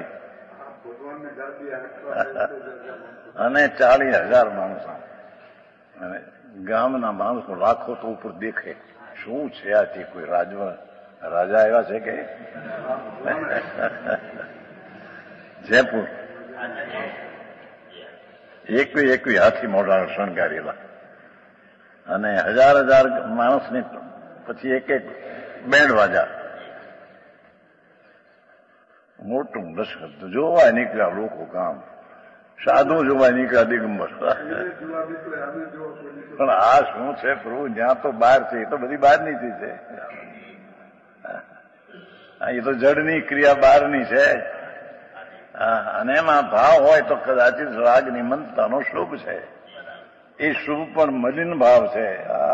અને ચાલીસ હજાર માણસો, અને ગામના માણસો લાખો તો ઉપર દેખે. શું છે આ તે કોઈ રાજવા રાજા આવ્યા છે કે? જયપુર એકવી એકવી હાથી મોઢા શણગારેલા, અને હજાર હજાર માણસની પછી એક એક બેન્ડ વાજા, મોટું લશ્કર જોવા નીકળ્યા લોકો. ગામ સાધુ જોવા નીકળ્યા દિગંબર. પણ આ શું છે પ્રભુ? જ્યાં તો બહાર છે એ તો બધી બહારની ચીજ છે. એ તો જડની ક્રિયા બહારની છે. અને એમાં ભાવ હોય તો કદાચિત રાગની મંતતાનો શુભ છે. એ શુભ પણ મલિન ભાવ છે.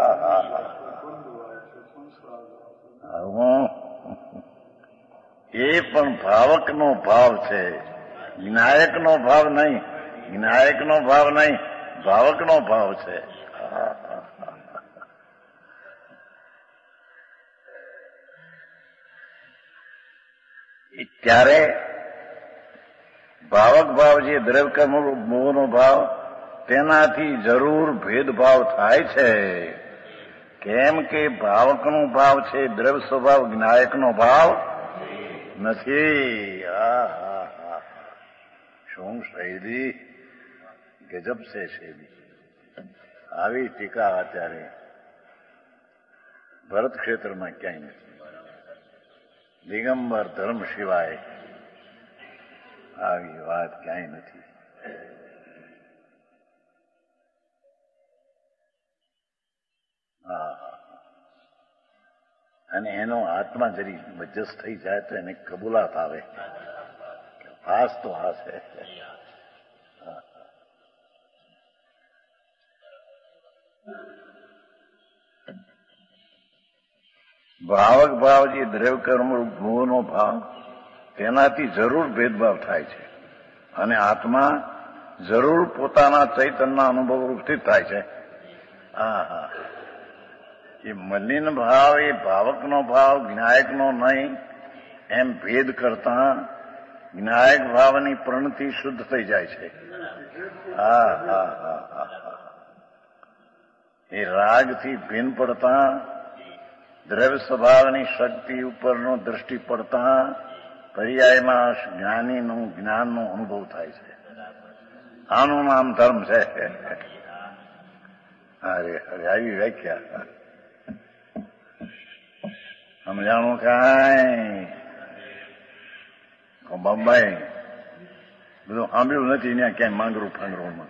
એ પણ ભાવકનો ભાવ છે, જ્ઞાયકનો ભાવ નહીં. જ્ઞાયકનો ભાવ નહીં, ભાવકનો ભાવ છે. ત્યારે ભાવક ભાવ જે દ્રવ્યકર્મ મોહનો ભાવ, તેનાથી જરૂર ભેદભાવ થાય છે. કેમ કે ભાવકનો ભાવ છે દ્રવ્ય સ્વભાવ, જ્ઞાયકનો ભાવ નથી. હા હા હા શું શૈલી ગજબ છે શૈલી. આવી ટીકા અત્યારે ભરત ક્ષેત્રમાં ક્યાંય નથી. દિગંબર ધર્મ સિવાય આવી વાત ક્યાંય નથી. હા અને એનો આત્મા જરી મજ્જસ થઈ જાય તો એને કબૂલાત આવે. હાસ તો હાસ છે. ભાવક ભાવ જે દ્રવ્યકર્મ મોહનો ભાવ, તેનાથી જરૂર ભેદભાવ થાય છે. અને આત્મા જરૂર પોતાના ચૈતન્યના અનુભવ રૂપથી થાય છે. હા હા એ મલિન ભાવ એ ભાવકનો ભાવ, જ્ઞાયકનો નહીં, એમ ભેદ કરતા જ્ઞાયક ભાવની પ્રણતિ શુદ્ધ થઈ જાય છે. હા હા હા હા એ રાગથી ભિન્ન પડતા દ્રવ્ય સ્વભાવની શક્તિ ઉપરનો દ્રષ્ટિ પડતા પર્યાયમાં જ્ઞાનીનું જ્ઞાનનો અનુભવ થાય છે. આનું નામ ધર્મ છે. અરે અરે આવી વ્યાખ્યા સમજાણું કાંઈ બંબાઈ બધું સાંભળ્યું નથી ત્યાં ક્યાંય માંગરું ફાંગરોમાં.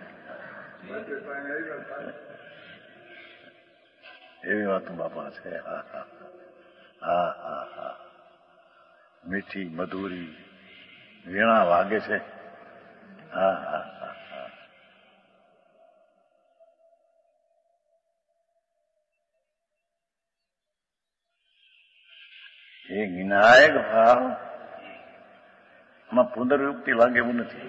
એવી વાતો બાપા છે. હા હા હા હા હા મીઠી મધુરી વીણા વાગે છે. હા હા હા હા એ જ્ઞાયક ભાવ માં પુનર્યુક્તિ લાગે એવું નથી.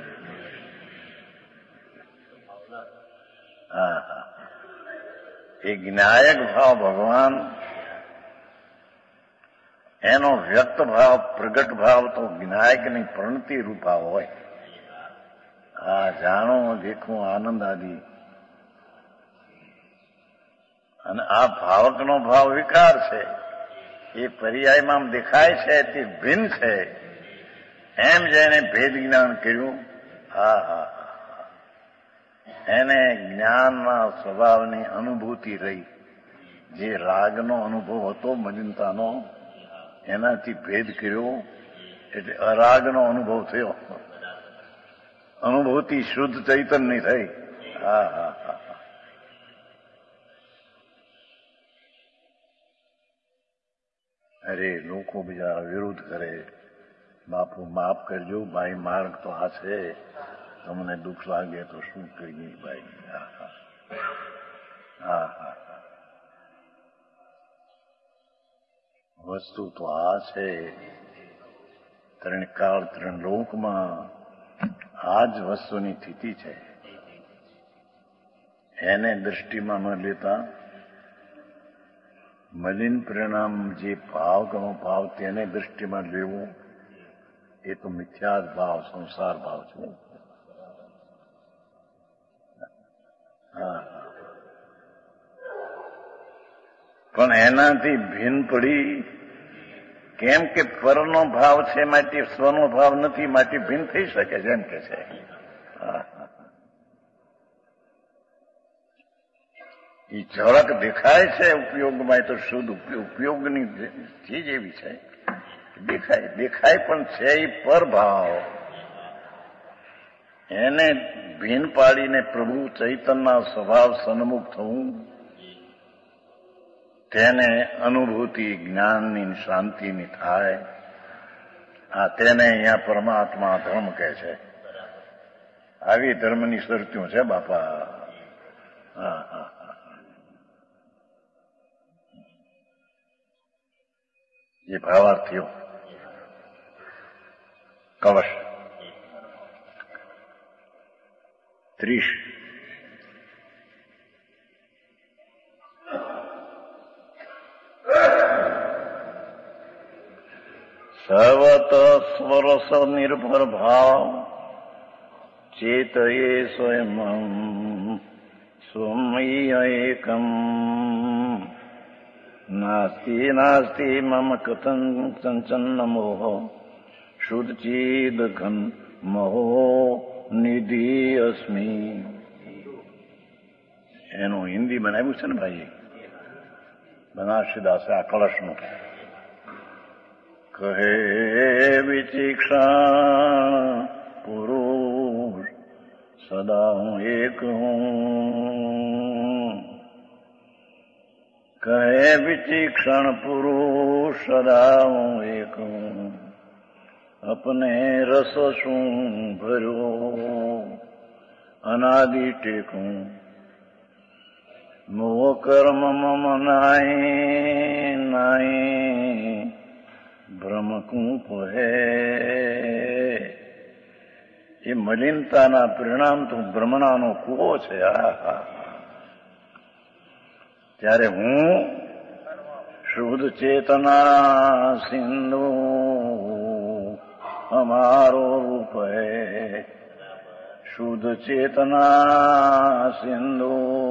હા હા એ જ્ઞાયક ભાવ ભગવાન, એનો વ્યક્ત ભાવ, પ્રગટ ભાવ તો જ્ઞાયકની પ્રણતિ રૂપા હોય. આ જાણો દેખવું આનંદ આદિ. અને આ ભાવકનો ભાવ વિકાર છે. એ પર્યાયમાં દેખાય છે તે ભિન્ન છે. એમ જેને ભેદ જ્ઞાન કર્યું, હા હા એને જ્ઞાનના સ્વભાવની અનુભૂતિ રહી. જે રાગનો અનુભવ હતો મલિનતાનો, એનાથી ભેદ કર્યો, એટલે અરાગનો અનુભવ થયો, અનુભૂતિ શુદ્ધ ચૈતન્ય થઈ. હા હા હા અરે લોકો બીજા વિરોધ કરે, બાપુ માફ કરજો ભાઈ, માર્ગ તો આ છે, તમને દુઃખ લાગે તો શું કરીએ ભાઈ. હા હા હા હા વસ્તુ તો આ છે, ત્રણ કાળ ત્રણ લોકમાં આ જ વસ્તુની સ્થિતિ છે. એને દૃષ્ટિમાં ન લેતા મલિન પરિણામ જે ભાવ ગણો ભાવ તેને દૃષ્ટિમાં લેવું એ તો મિથ્યા જ ભાવ, સંસાર ભાવ છે. હા પણ એનાથી ભિન્ન પડી, કેમ કે પરનો ભાવ છે માટે સ્વનો ભાવ નથી, માટે ભિન્ન થઈ શકે જેમ કે છે. એ ઝળક દેખાય છે ઉપયોગમાં, તો શુદ્ધ ઉપયોગની ચીજ એવી છે, દેખાય દેખાય પણ છે એ પરભાવ. એને ભીન પાડીને પ્રભુ ચૈતનના સ્વભાવ સન્મુખ થવું, તેને અનુભૂતિ જ્ઞાનની શાંતિની થાય. આ તેને અહીંયા પરમાત્મા ધર્મ કહે છે. આવી ધર્મની શરતીઓ છે બાપા. હા હા જે ભાવાર્થીઓ કવશ ત્રીસ સર્વત સ્વરસ નિર્ભર ભાવ ચેતયે સ્વયં સ્વમય એકમ નાસ્તિ નાસ્તિ મમ કથન ચંચન મોહ શુદ્ધ ચિદ ઘન મહો નિધિ અસ્મિ. એનું હિન્દી બનાવ્યું છે ને ભાઈ બનારસીદાસે આ કળશનું. કહે વિચિક્ષણ પુરુષ સદા હું એક હું. કહે વિચિક્ષણ પુરુષ સદા હું એક હું. અપને રસ શું ભર્યો અનાદિ ટેકું. મોહ કર્મ મમ નાય નાય ભ્રમ કૂપ હે. એ મલિનતાના પરિણામ તો ભ્રમણાનો કૂવો છે. આ ત્યારે હું શુદ્ધ ચેતના સિંધુ અમારો રૂપ હે. શુદ્ધ ચેતના સિંધુ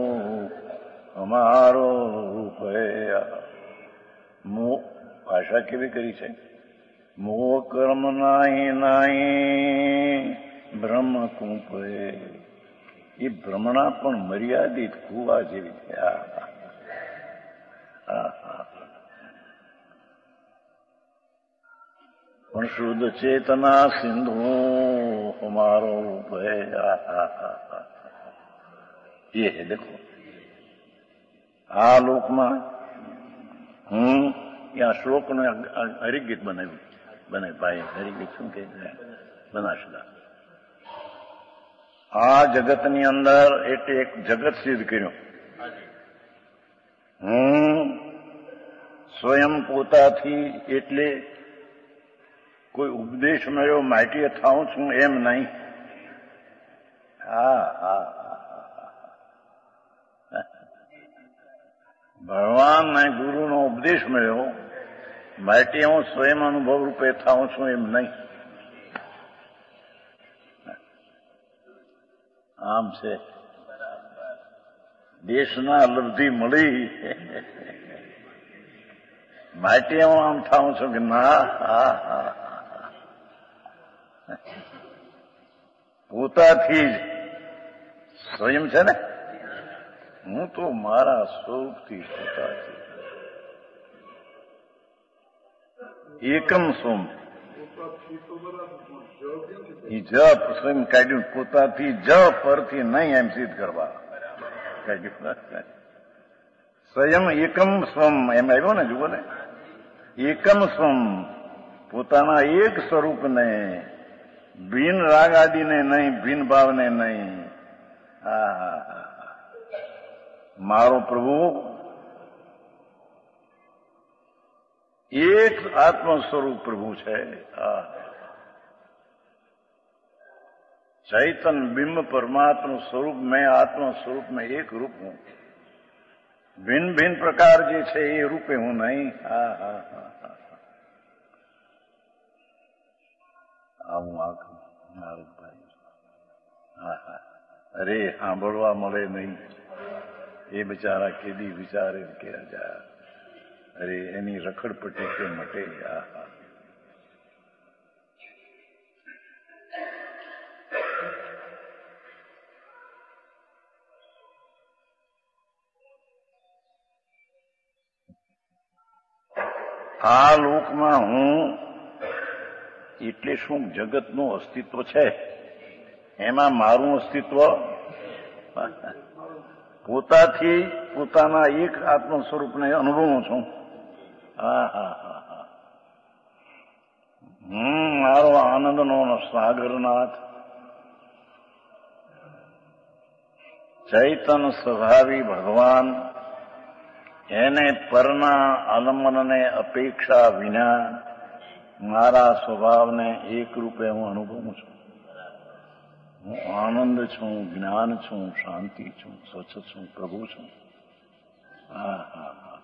અમારો રૂપ હે. મોહ ભાષા કેવી કરી છે? મોહ કર્મ નાહી નાહી બ્રહ્મ કૂપ હે. એ ભ્રમણા પણ મર્યાદિત કુવા જેવી છે. પણ શુદ્ધ ચેતના સિંધુ અમારો રૂપ હે. એ હે દેખો આ લોકમાં હું ત્યાં શ્લોકનું હરિગીત બનાવ્યું બને ભાઈ. હરિગીત શું કે બનાસદા. આ જગતની અંદર એટલે એક જગત સિદ્ધ કર્યું. હું સ્વયં પોતાથી એટલે કોઈ ઉપદેશ મળ્યો માટી થાઉં છું એમ નહીં. હા હા ભગવાન ને ગુરુનો ઉપદેશ મળ્યો, માટી હું સ્વયં અનુભવ રૂપે થાઉં છું એમ નહીં. આમ છે દેશના લબ્ધિ મળી, માટી હું આમ થાઉં છું કે ના. હા હા પોતાથી જ સ્વયં છે ને. હું તો મારા સ્વરૂપથી પોતાથી એકમ સોમ. એ જ સ્વયં કાઢ્યું, પોતાથી જ પરથી નહીં એમ સિદ્ધ કરવા કાઢ્યું. સ્વયં એકમ સ્વમ એમ આવ્યો ને, જુઓ ને, એકમ સ્વમ, પોતાના એક સ્વરૂપને, ભિન્ન રાગ આદિને નહીં, ભિન્ન ભાવને નહીં. હા, મારો પ્રભુ એક આત્મ સ્વરૂપ પ્રભુ છે. હા, ચૈતન બિંબ પરમાત્મા સ્વરૂપ મેં, આત્મ સ્વરૂપ મેં એક રૂપ હું. ભિન્ન ભિન્ન પ્રકાર જે છે એ રૂપે હું નહીં. હા હા હા હા આવું આખું નારદભાઈ. હા હા અરે સાંભળવા મળે નહીં એ બિચારા કેદી વિચારે કે જા, અરે એની રખડપટ્ટી કે મટે. હા હા આ લોકમાં હું એટલે શું જગતનું અસ્તિત્વ છે, એમાં મારું અસ્તિત્વ પોતાથી પોતાના એક આત્મ સ્વરૂપને અનુભવું છું. હા હા હા હા હું મારો આનંદનો સાગરનાથ, ચૈતન સ્વભાવી ભગવાન, એને પરના આલંબનને અપેક્ષા વિના મારા સ્વભાવને એક રૂપે હું અનુભવું છું. હું આનંદ છું, જ્ઞાન છું, શાંતિ છું, સ્વચ્છ છું, પ્રભુ છું. હા હા હા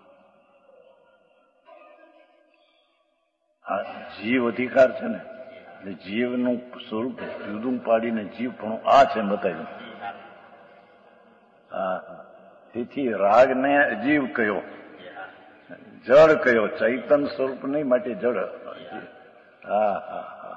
આ જીવ અધિકાર છે ને, એટલે જીવનું સ્વરૂપ જુદું પાડીને જીવ પણ આ છે બતાવ્યું. હા હા તેથી રાગને અજીવ કયો, જળ કયો, ચૈતન સ્વરૂપ નહીં માટે જળ. હા હા હા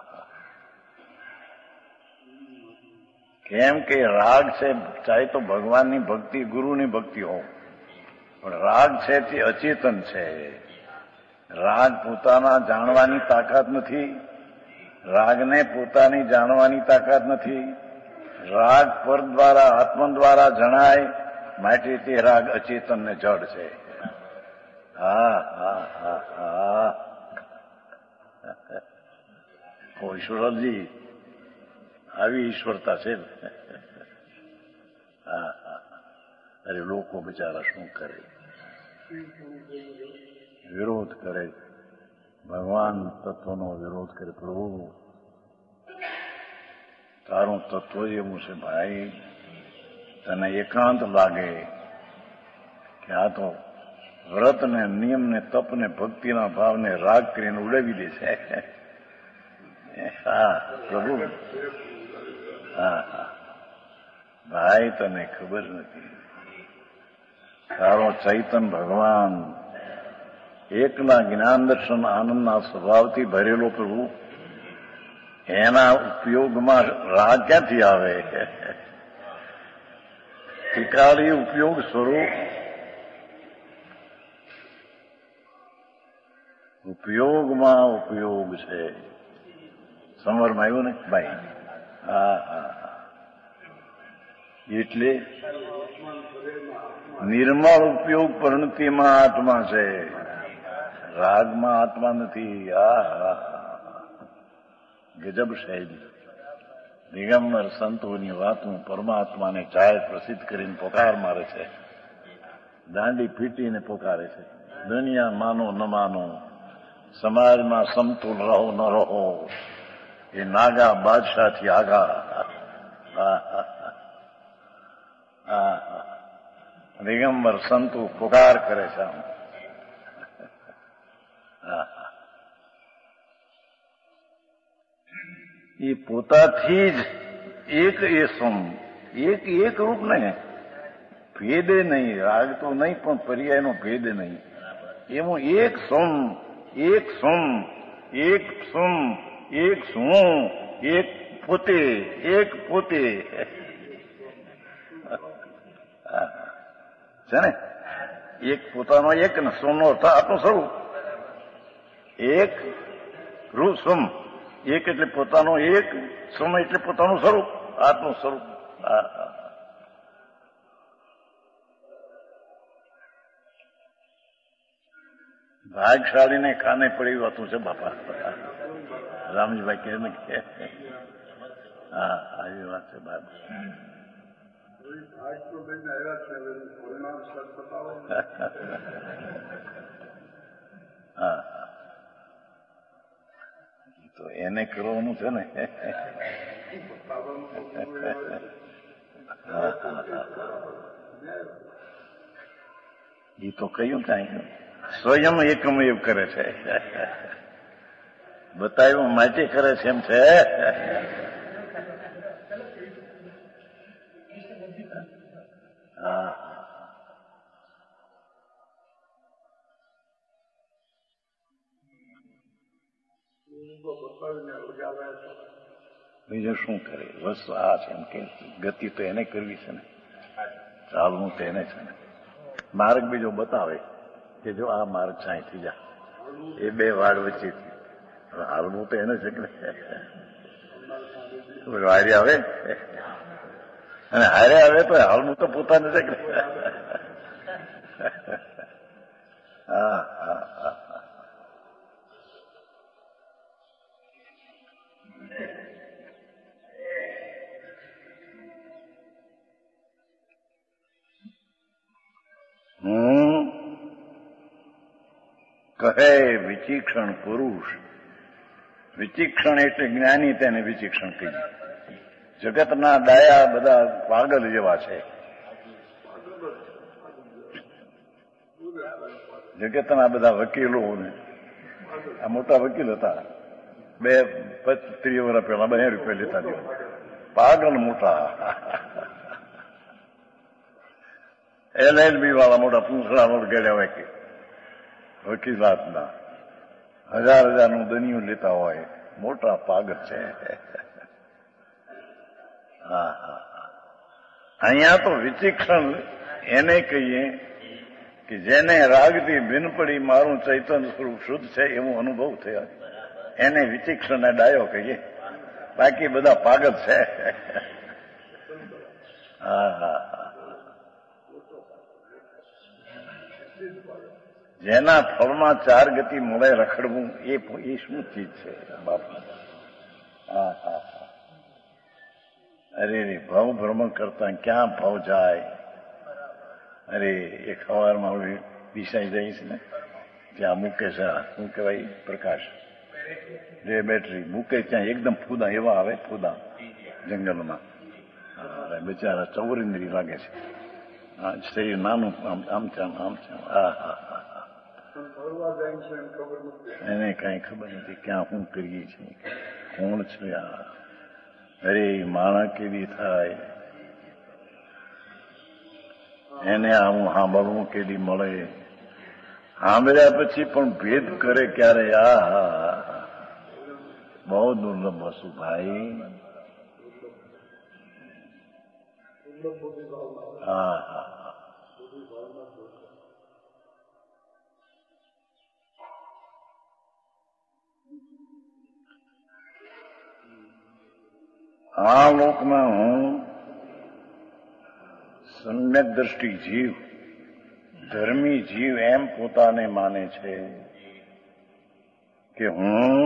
કેમ કે રાગ છે, ચાહે તો ભગવાનની ભક્તિ, ગુરુની ભક્તિ હો, પણ રાગ છે તે અચેતન છે. રાગ પોતાના જાણવાની તાકાત નથી, રાગને પોતાની જાણવાની તાકાત નથી. રાગ પર દ્વારા, આત્મ દ્વારા જણાય માટે તે રાગ અચેતન ને જડ છે. હા હા હા હા ઓ ઈશ્વરજી, આવી ઈશ્વરતા છે. હા હા અરે લોકો બિચારા શું કરે, વિરોધ કરે, ભગવાન તત્વનો વિરોધ કરે. પ્રભુ તારું તત્વ એવું છે ભાઈ, તને એકાંત લાગે કે આ તો વ્રત ને નિયમ ને તપ ને ભક્તિના ભાવને રાગ કરીને ઉડાવી દે છે. હા પ્રભુ, હા હા ભાઈ તને ખબર નથી, તારો ચૈતન ભગવાન એકના જ્ઞાન દર્શન આનંદના સ્વભાવથી ભરેલો પ્રભુ, એના ઉપયોગમાં રાગ ક્યાંથી આવે? ત્રિકાળી ઉપયોગ સ્વરૂપ, ઉપયોગમાં ઉપયોગ છે. સમરમાં આવ્યું ને ભાઈ? હા હા એટલે નિર્મળ ઉપયોગ પરિણતિમાં આત્મા છે, રાગમાં આત્મા નથી. આ હા ગજબ શૈલી. દિગંબર સંતોની વાતું પરમાત્માને જાહેર પ્રસિદ્ધ કરીને પોકાર મારે છે, દાંડી પીટીને પોકારે છે. દુનિયા માનો ન માનો, સમાજમાં સમતુલ રહો ન રહો, એ નાગા બાદશાહથી આગા. દિગંબર સંતો પોકાર કરે છે. એ પોતાથી જ એક એ સમ, એક એક રૂપ નહીં, ભેદે નહીં. રાગ તો નહીં પણ પર્યાયનો ભેદ નહીં. એમાં એક સમ, એક સમ, એક સમ, એક શું, એક પોતે, એક પોતે છે ને. એક પોતાનો એક ને સોનો અર્થ આત્મ સ્વરૂપ. એક રૂપ સમ, એક એટલે પોતાનો એક, સમય એટલે પોતાનું સ્વરૂપ, આત્મ સ્વરૂપ. ભાગશાળીને કાને પડી વાતું છે બાપા. રામજીભાઈ કે ને કે હા આવી વાત છે બાપ. હા તો એને કરવાનું છે ને. એ તો કયું કાંઈ સ્વયં એકમેવ કરે છે, બતાવ્યું માટે કરે છે એમ છે. હા બીજું શું કરે? વસ્તુ આ છે એમ કે ગતિ તો એને કરવી છે ને, ચાલવું તો એને છે ને. માર્ગ બીજો બતાવે કે જો આ માર્ગ સાંઈથી જા, એ બે વાડ વચ્ચેથી હાલવું તો એને છે કે હારે આવે અને હારે આવે તો હાલવું તો પોતાને છે કે. હા હા હા હું કહે વિચિક્ષણ પુરુષ. વિચિક્ષણ એટલે જ્ઞાની, તેને વિચિક્ષણ કહ્યું. જગતના ડાયા બધા પાગલ જેવા છે. જગતના બધા વકીલો ને આ મોટા વકીલ હતા, બે ત્રીસ વર્ષ પહેલા બે રૂપિયા લેતા દેવા, પાગલ મોટા. એલ એલ બી વાળા મોટા પૂંછડા વળગેડ્યા વકીલ, વકીલાતના હજાર હજારનું દનિયું લેતા હોય, મોટા પાગલ છે. હા હા અહીંયા તો વિચિક્ષણ એને કહીએ કે જેને રાગથી ભિન્ન પડી મારું ચૈતન્ય સ્વરૂપ શુદ્ધ છે એવું અનુભવ થયા, એને વિચિક્ષણ ડાયો કહીએ. બાકી બધા પાગલ છે. હા હા જેના ફળમાં ચાર ગતિ મળે રખડવું, એ એ શું ચીજ છે બાપુ? હા હા હા અરે રે ભાવ ભ્રમણ કરતા ક્યાં ભાવ જાય. અરે એક સવારમાં દિશાઈ જઈશ ને ત્યાં મૂકે છે, શું કહેવાય, પ્રકાશ જે બેટરી મૂકે ત્યાં એકદમ ફૂદા એવા આવે, ફૂદા જંગલમાં. બિચારા ચૌરિંદ્રી લાગે છે, શરીર નાનું આમ છે આમ છે. હા હા હા એને કઈ ખબર નથી ક્યાં શું કરીએ છીએ, કોણ છે આ. અરે માણા કેવી થાય, એને આવું સાંભળવું કેવી મળે. સાંભળ્યા પછી પણ ભેદ કરે ક્યારે? આ હા બહુ દુર્લભ વસ્તુ ભાઈ. હા હા આ લોકમાં હું સમ્યક દ્રષ્ટિ જીવ, ધર્મી જીવ એમ પોતાને માને છે કે હું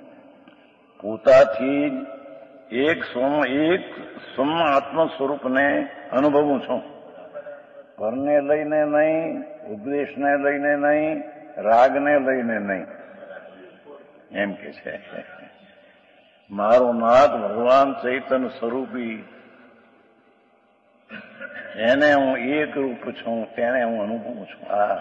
પોતાથી એક સોમ એક સમ આત્મ સ્વરૂપને અનુભવું છું. પરને લઈને નહીં, ઉપદેશને લઈને નહીં, રાગને લઈને નહીં, એમ કે છે. મારો નાથ ભગવાન ચૈતન્ય સ્વરૂપી, એને હું એક રૂપ છું, તેને હું અનુભવું છું. આ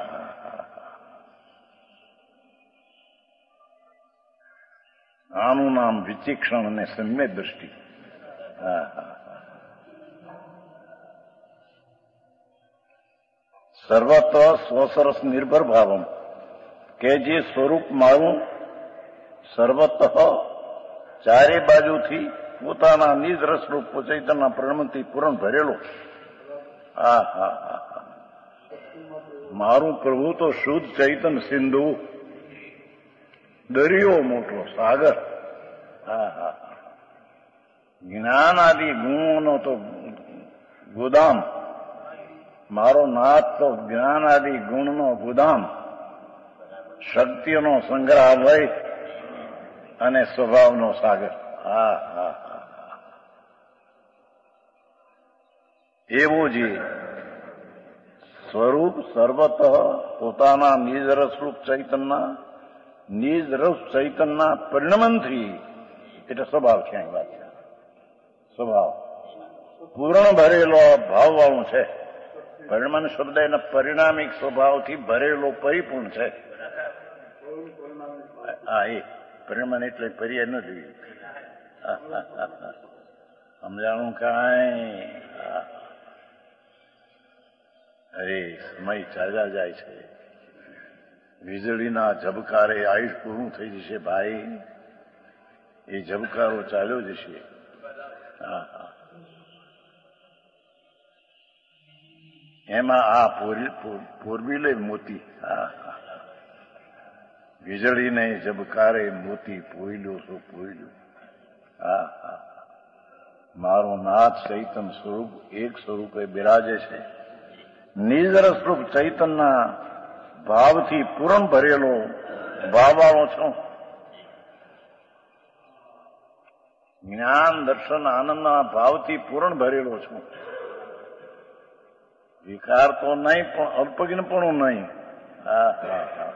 આનું નામ વિચિક્ષણ અને સમ્યક દ્રષ્ટિ. હા હા સર્વત્ર સ્વસરસ નિર્ભર ભાવમ, કે જે સ્વરૂપ મારું સર્વતઃ ચારે બાજુથી પોતાના નિજ રસરૂપ ચૈતન્યના પ્રણમથી પૂરણ ભરેલો. હા હા હા મારું પ્રભુ તો શુદ્ધ ચૈતન્ય સિંધુ, દરિયો મોટો સાગર. હા હા જ્ઞાન આદિ ગુણોનો તો ગોદામ, મારો નાથ તો જ્ઞાન આદિ ગુણનો ગોદામ, શક્તિઓનો સંગ્રહાલય અને સ્વભાવનો સાગર. હા હા હા એવું જ સ્વરૂપ સર્વતઃ પોતાના નિજ રસરૂપ ચૈતનના નિજ રસ ચૈતનના પરિણમનથી, એટલે સ્વભાવ છે. અહીં વાત છે સ્વભાવ પૂર્ણ ભરેલો ભાવવાળું છે. પરિણમન શબ્દ એના પરિણામિક સ્વભાવથી ભરેલો પરિપૂર્ણ છે. હા એ પરિણમન એટલે પર્યાય નથી સમજાણું કાંઈ. અરે સમય ચાલ્યા જાય છે, વીજળીના ઝબકારે આયુષ પૂરું થઈ જશે ભાઈ. એ ઝબકારો ચાલ્યો જશે. હા હા એમાં આ પોરબીલે મોતી. હા હા વીજળીને ઝબકારે મોતી પોઈલ્યો છો પોઈલ્યો. હા હા મારો નાથ ચૈતન સ્વરૂપ એક સ્વરૂપે બિરાજે છે. નિજ સ્વરૂપ ચૈતનના ભાવથી પૂરણ ભરેલો ભાવવાળો છું. જ્ઞાન દર્શન આનંદના ભાવથી પૂરણ ભરેલો છું. વિકાર તો નહીં, પણ અલ્પજ્ઞ પણ નહીં. હા હા હા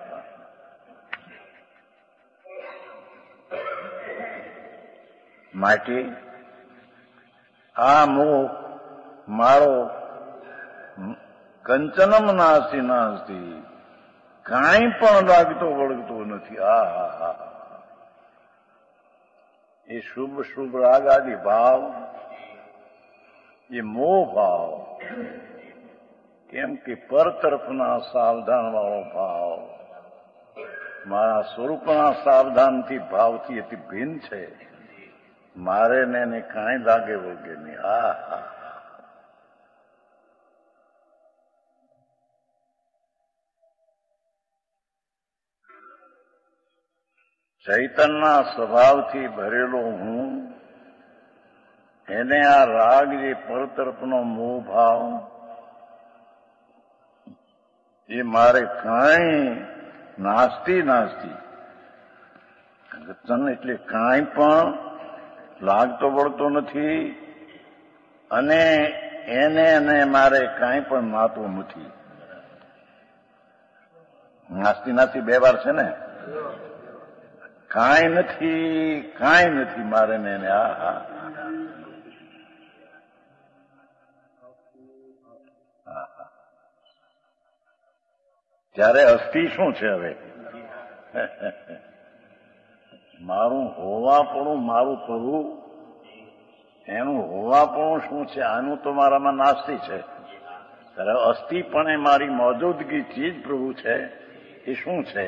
માટે આ મોહ મારો કંચનમ નાસ્તી નાસ્તી, કાંઈ પણ લાગતો વળગતો નથી. આ હા હા એ શુભ શુભ રાગ આદિ ભાવ, એ મોહ ભાવ. કેમ કે પર તરફના સાવધાન વાળો ભાવ મારા સ્વરૂપના સાવધાનથી ભાવથી અતિ ભિન્ન છે. મારે ને એને કાંઈ લાગે વળગે નહીં. આ હા ચૈતનના સ્વભાવથી ભરેલો હું, એને આ રાગ જે પર તરફનો મોહ ભાવ, એ મારે કાંઈ નાસ્તી નાસ્તી. કંચન એટલે કાંઈ પણ લાગતો વળતો નથી, અને એને એને મારે કાંઈ પણ નાતું નથી. નાસ્તી નાસ્તી બે વાર છે ને. કાંઈ નથી, કાંઈ નથી મારે ને એને. આ હા ત્યારે અસ્થિ શું છે હવે? મારું હોવાપણું, મારું કરવું, એનું હોવાપણું શું છે? આનું તો મારામાં નાસ્તી છે. ત્યારે અસ્થિ પણ એ મારી મોજૂદગી ચીજ પ્રભુ છે. એ શું છે?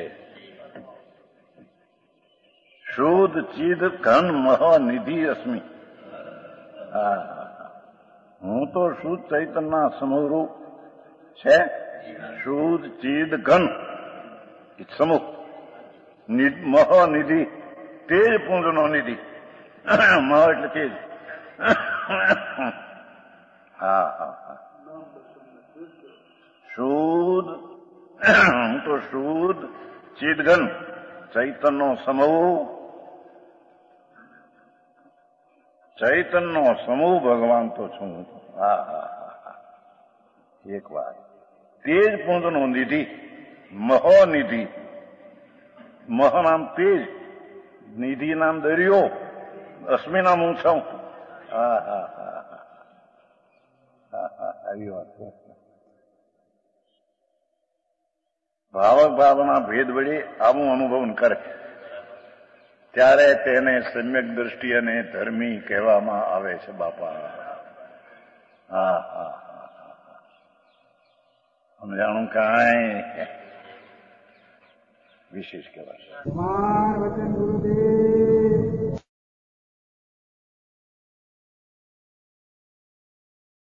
શુદ્ધ ચિદ ઘન મહ નિધિ અસ્મિ. હા હું તો શુદ્ધ ચૈતનના સમરૂપ છે. શુદ્ધ ચિદ ઘન સમૂહ મહ નિધિ, તેજ પુંજનો નિધિ. મહ એટલે તેજ. હા હા હા શુદ્ધ, હું તો શુદ્ધ ચિદઘન ચૈતનનો સમૂહ, ચૈતનનો સમૂહ ભગવાન તો છું. હા હા હા એક વાત. તેજ પુંજનો નિધિ, મહોનિધિ. મહ નામ તેજ, નિધિ નામ દરિયો, અસ્મિ નામ હું છું. હા હા હા હા હા આવી વાત છે. ભાવક ભાવના ભેદ વડે આવું અનુભવ કરે ત્યારે તેને સમ્યક દ્રષ્ટિ અને ધર્મી કહેવામાં આવે છે. બાપા હા હા સમજાણું કાંઈ વિશેષ કહેવાય.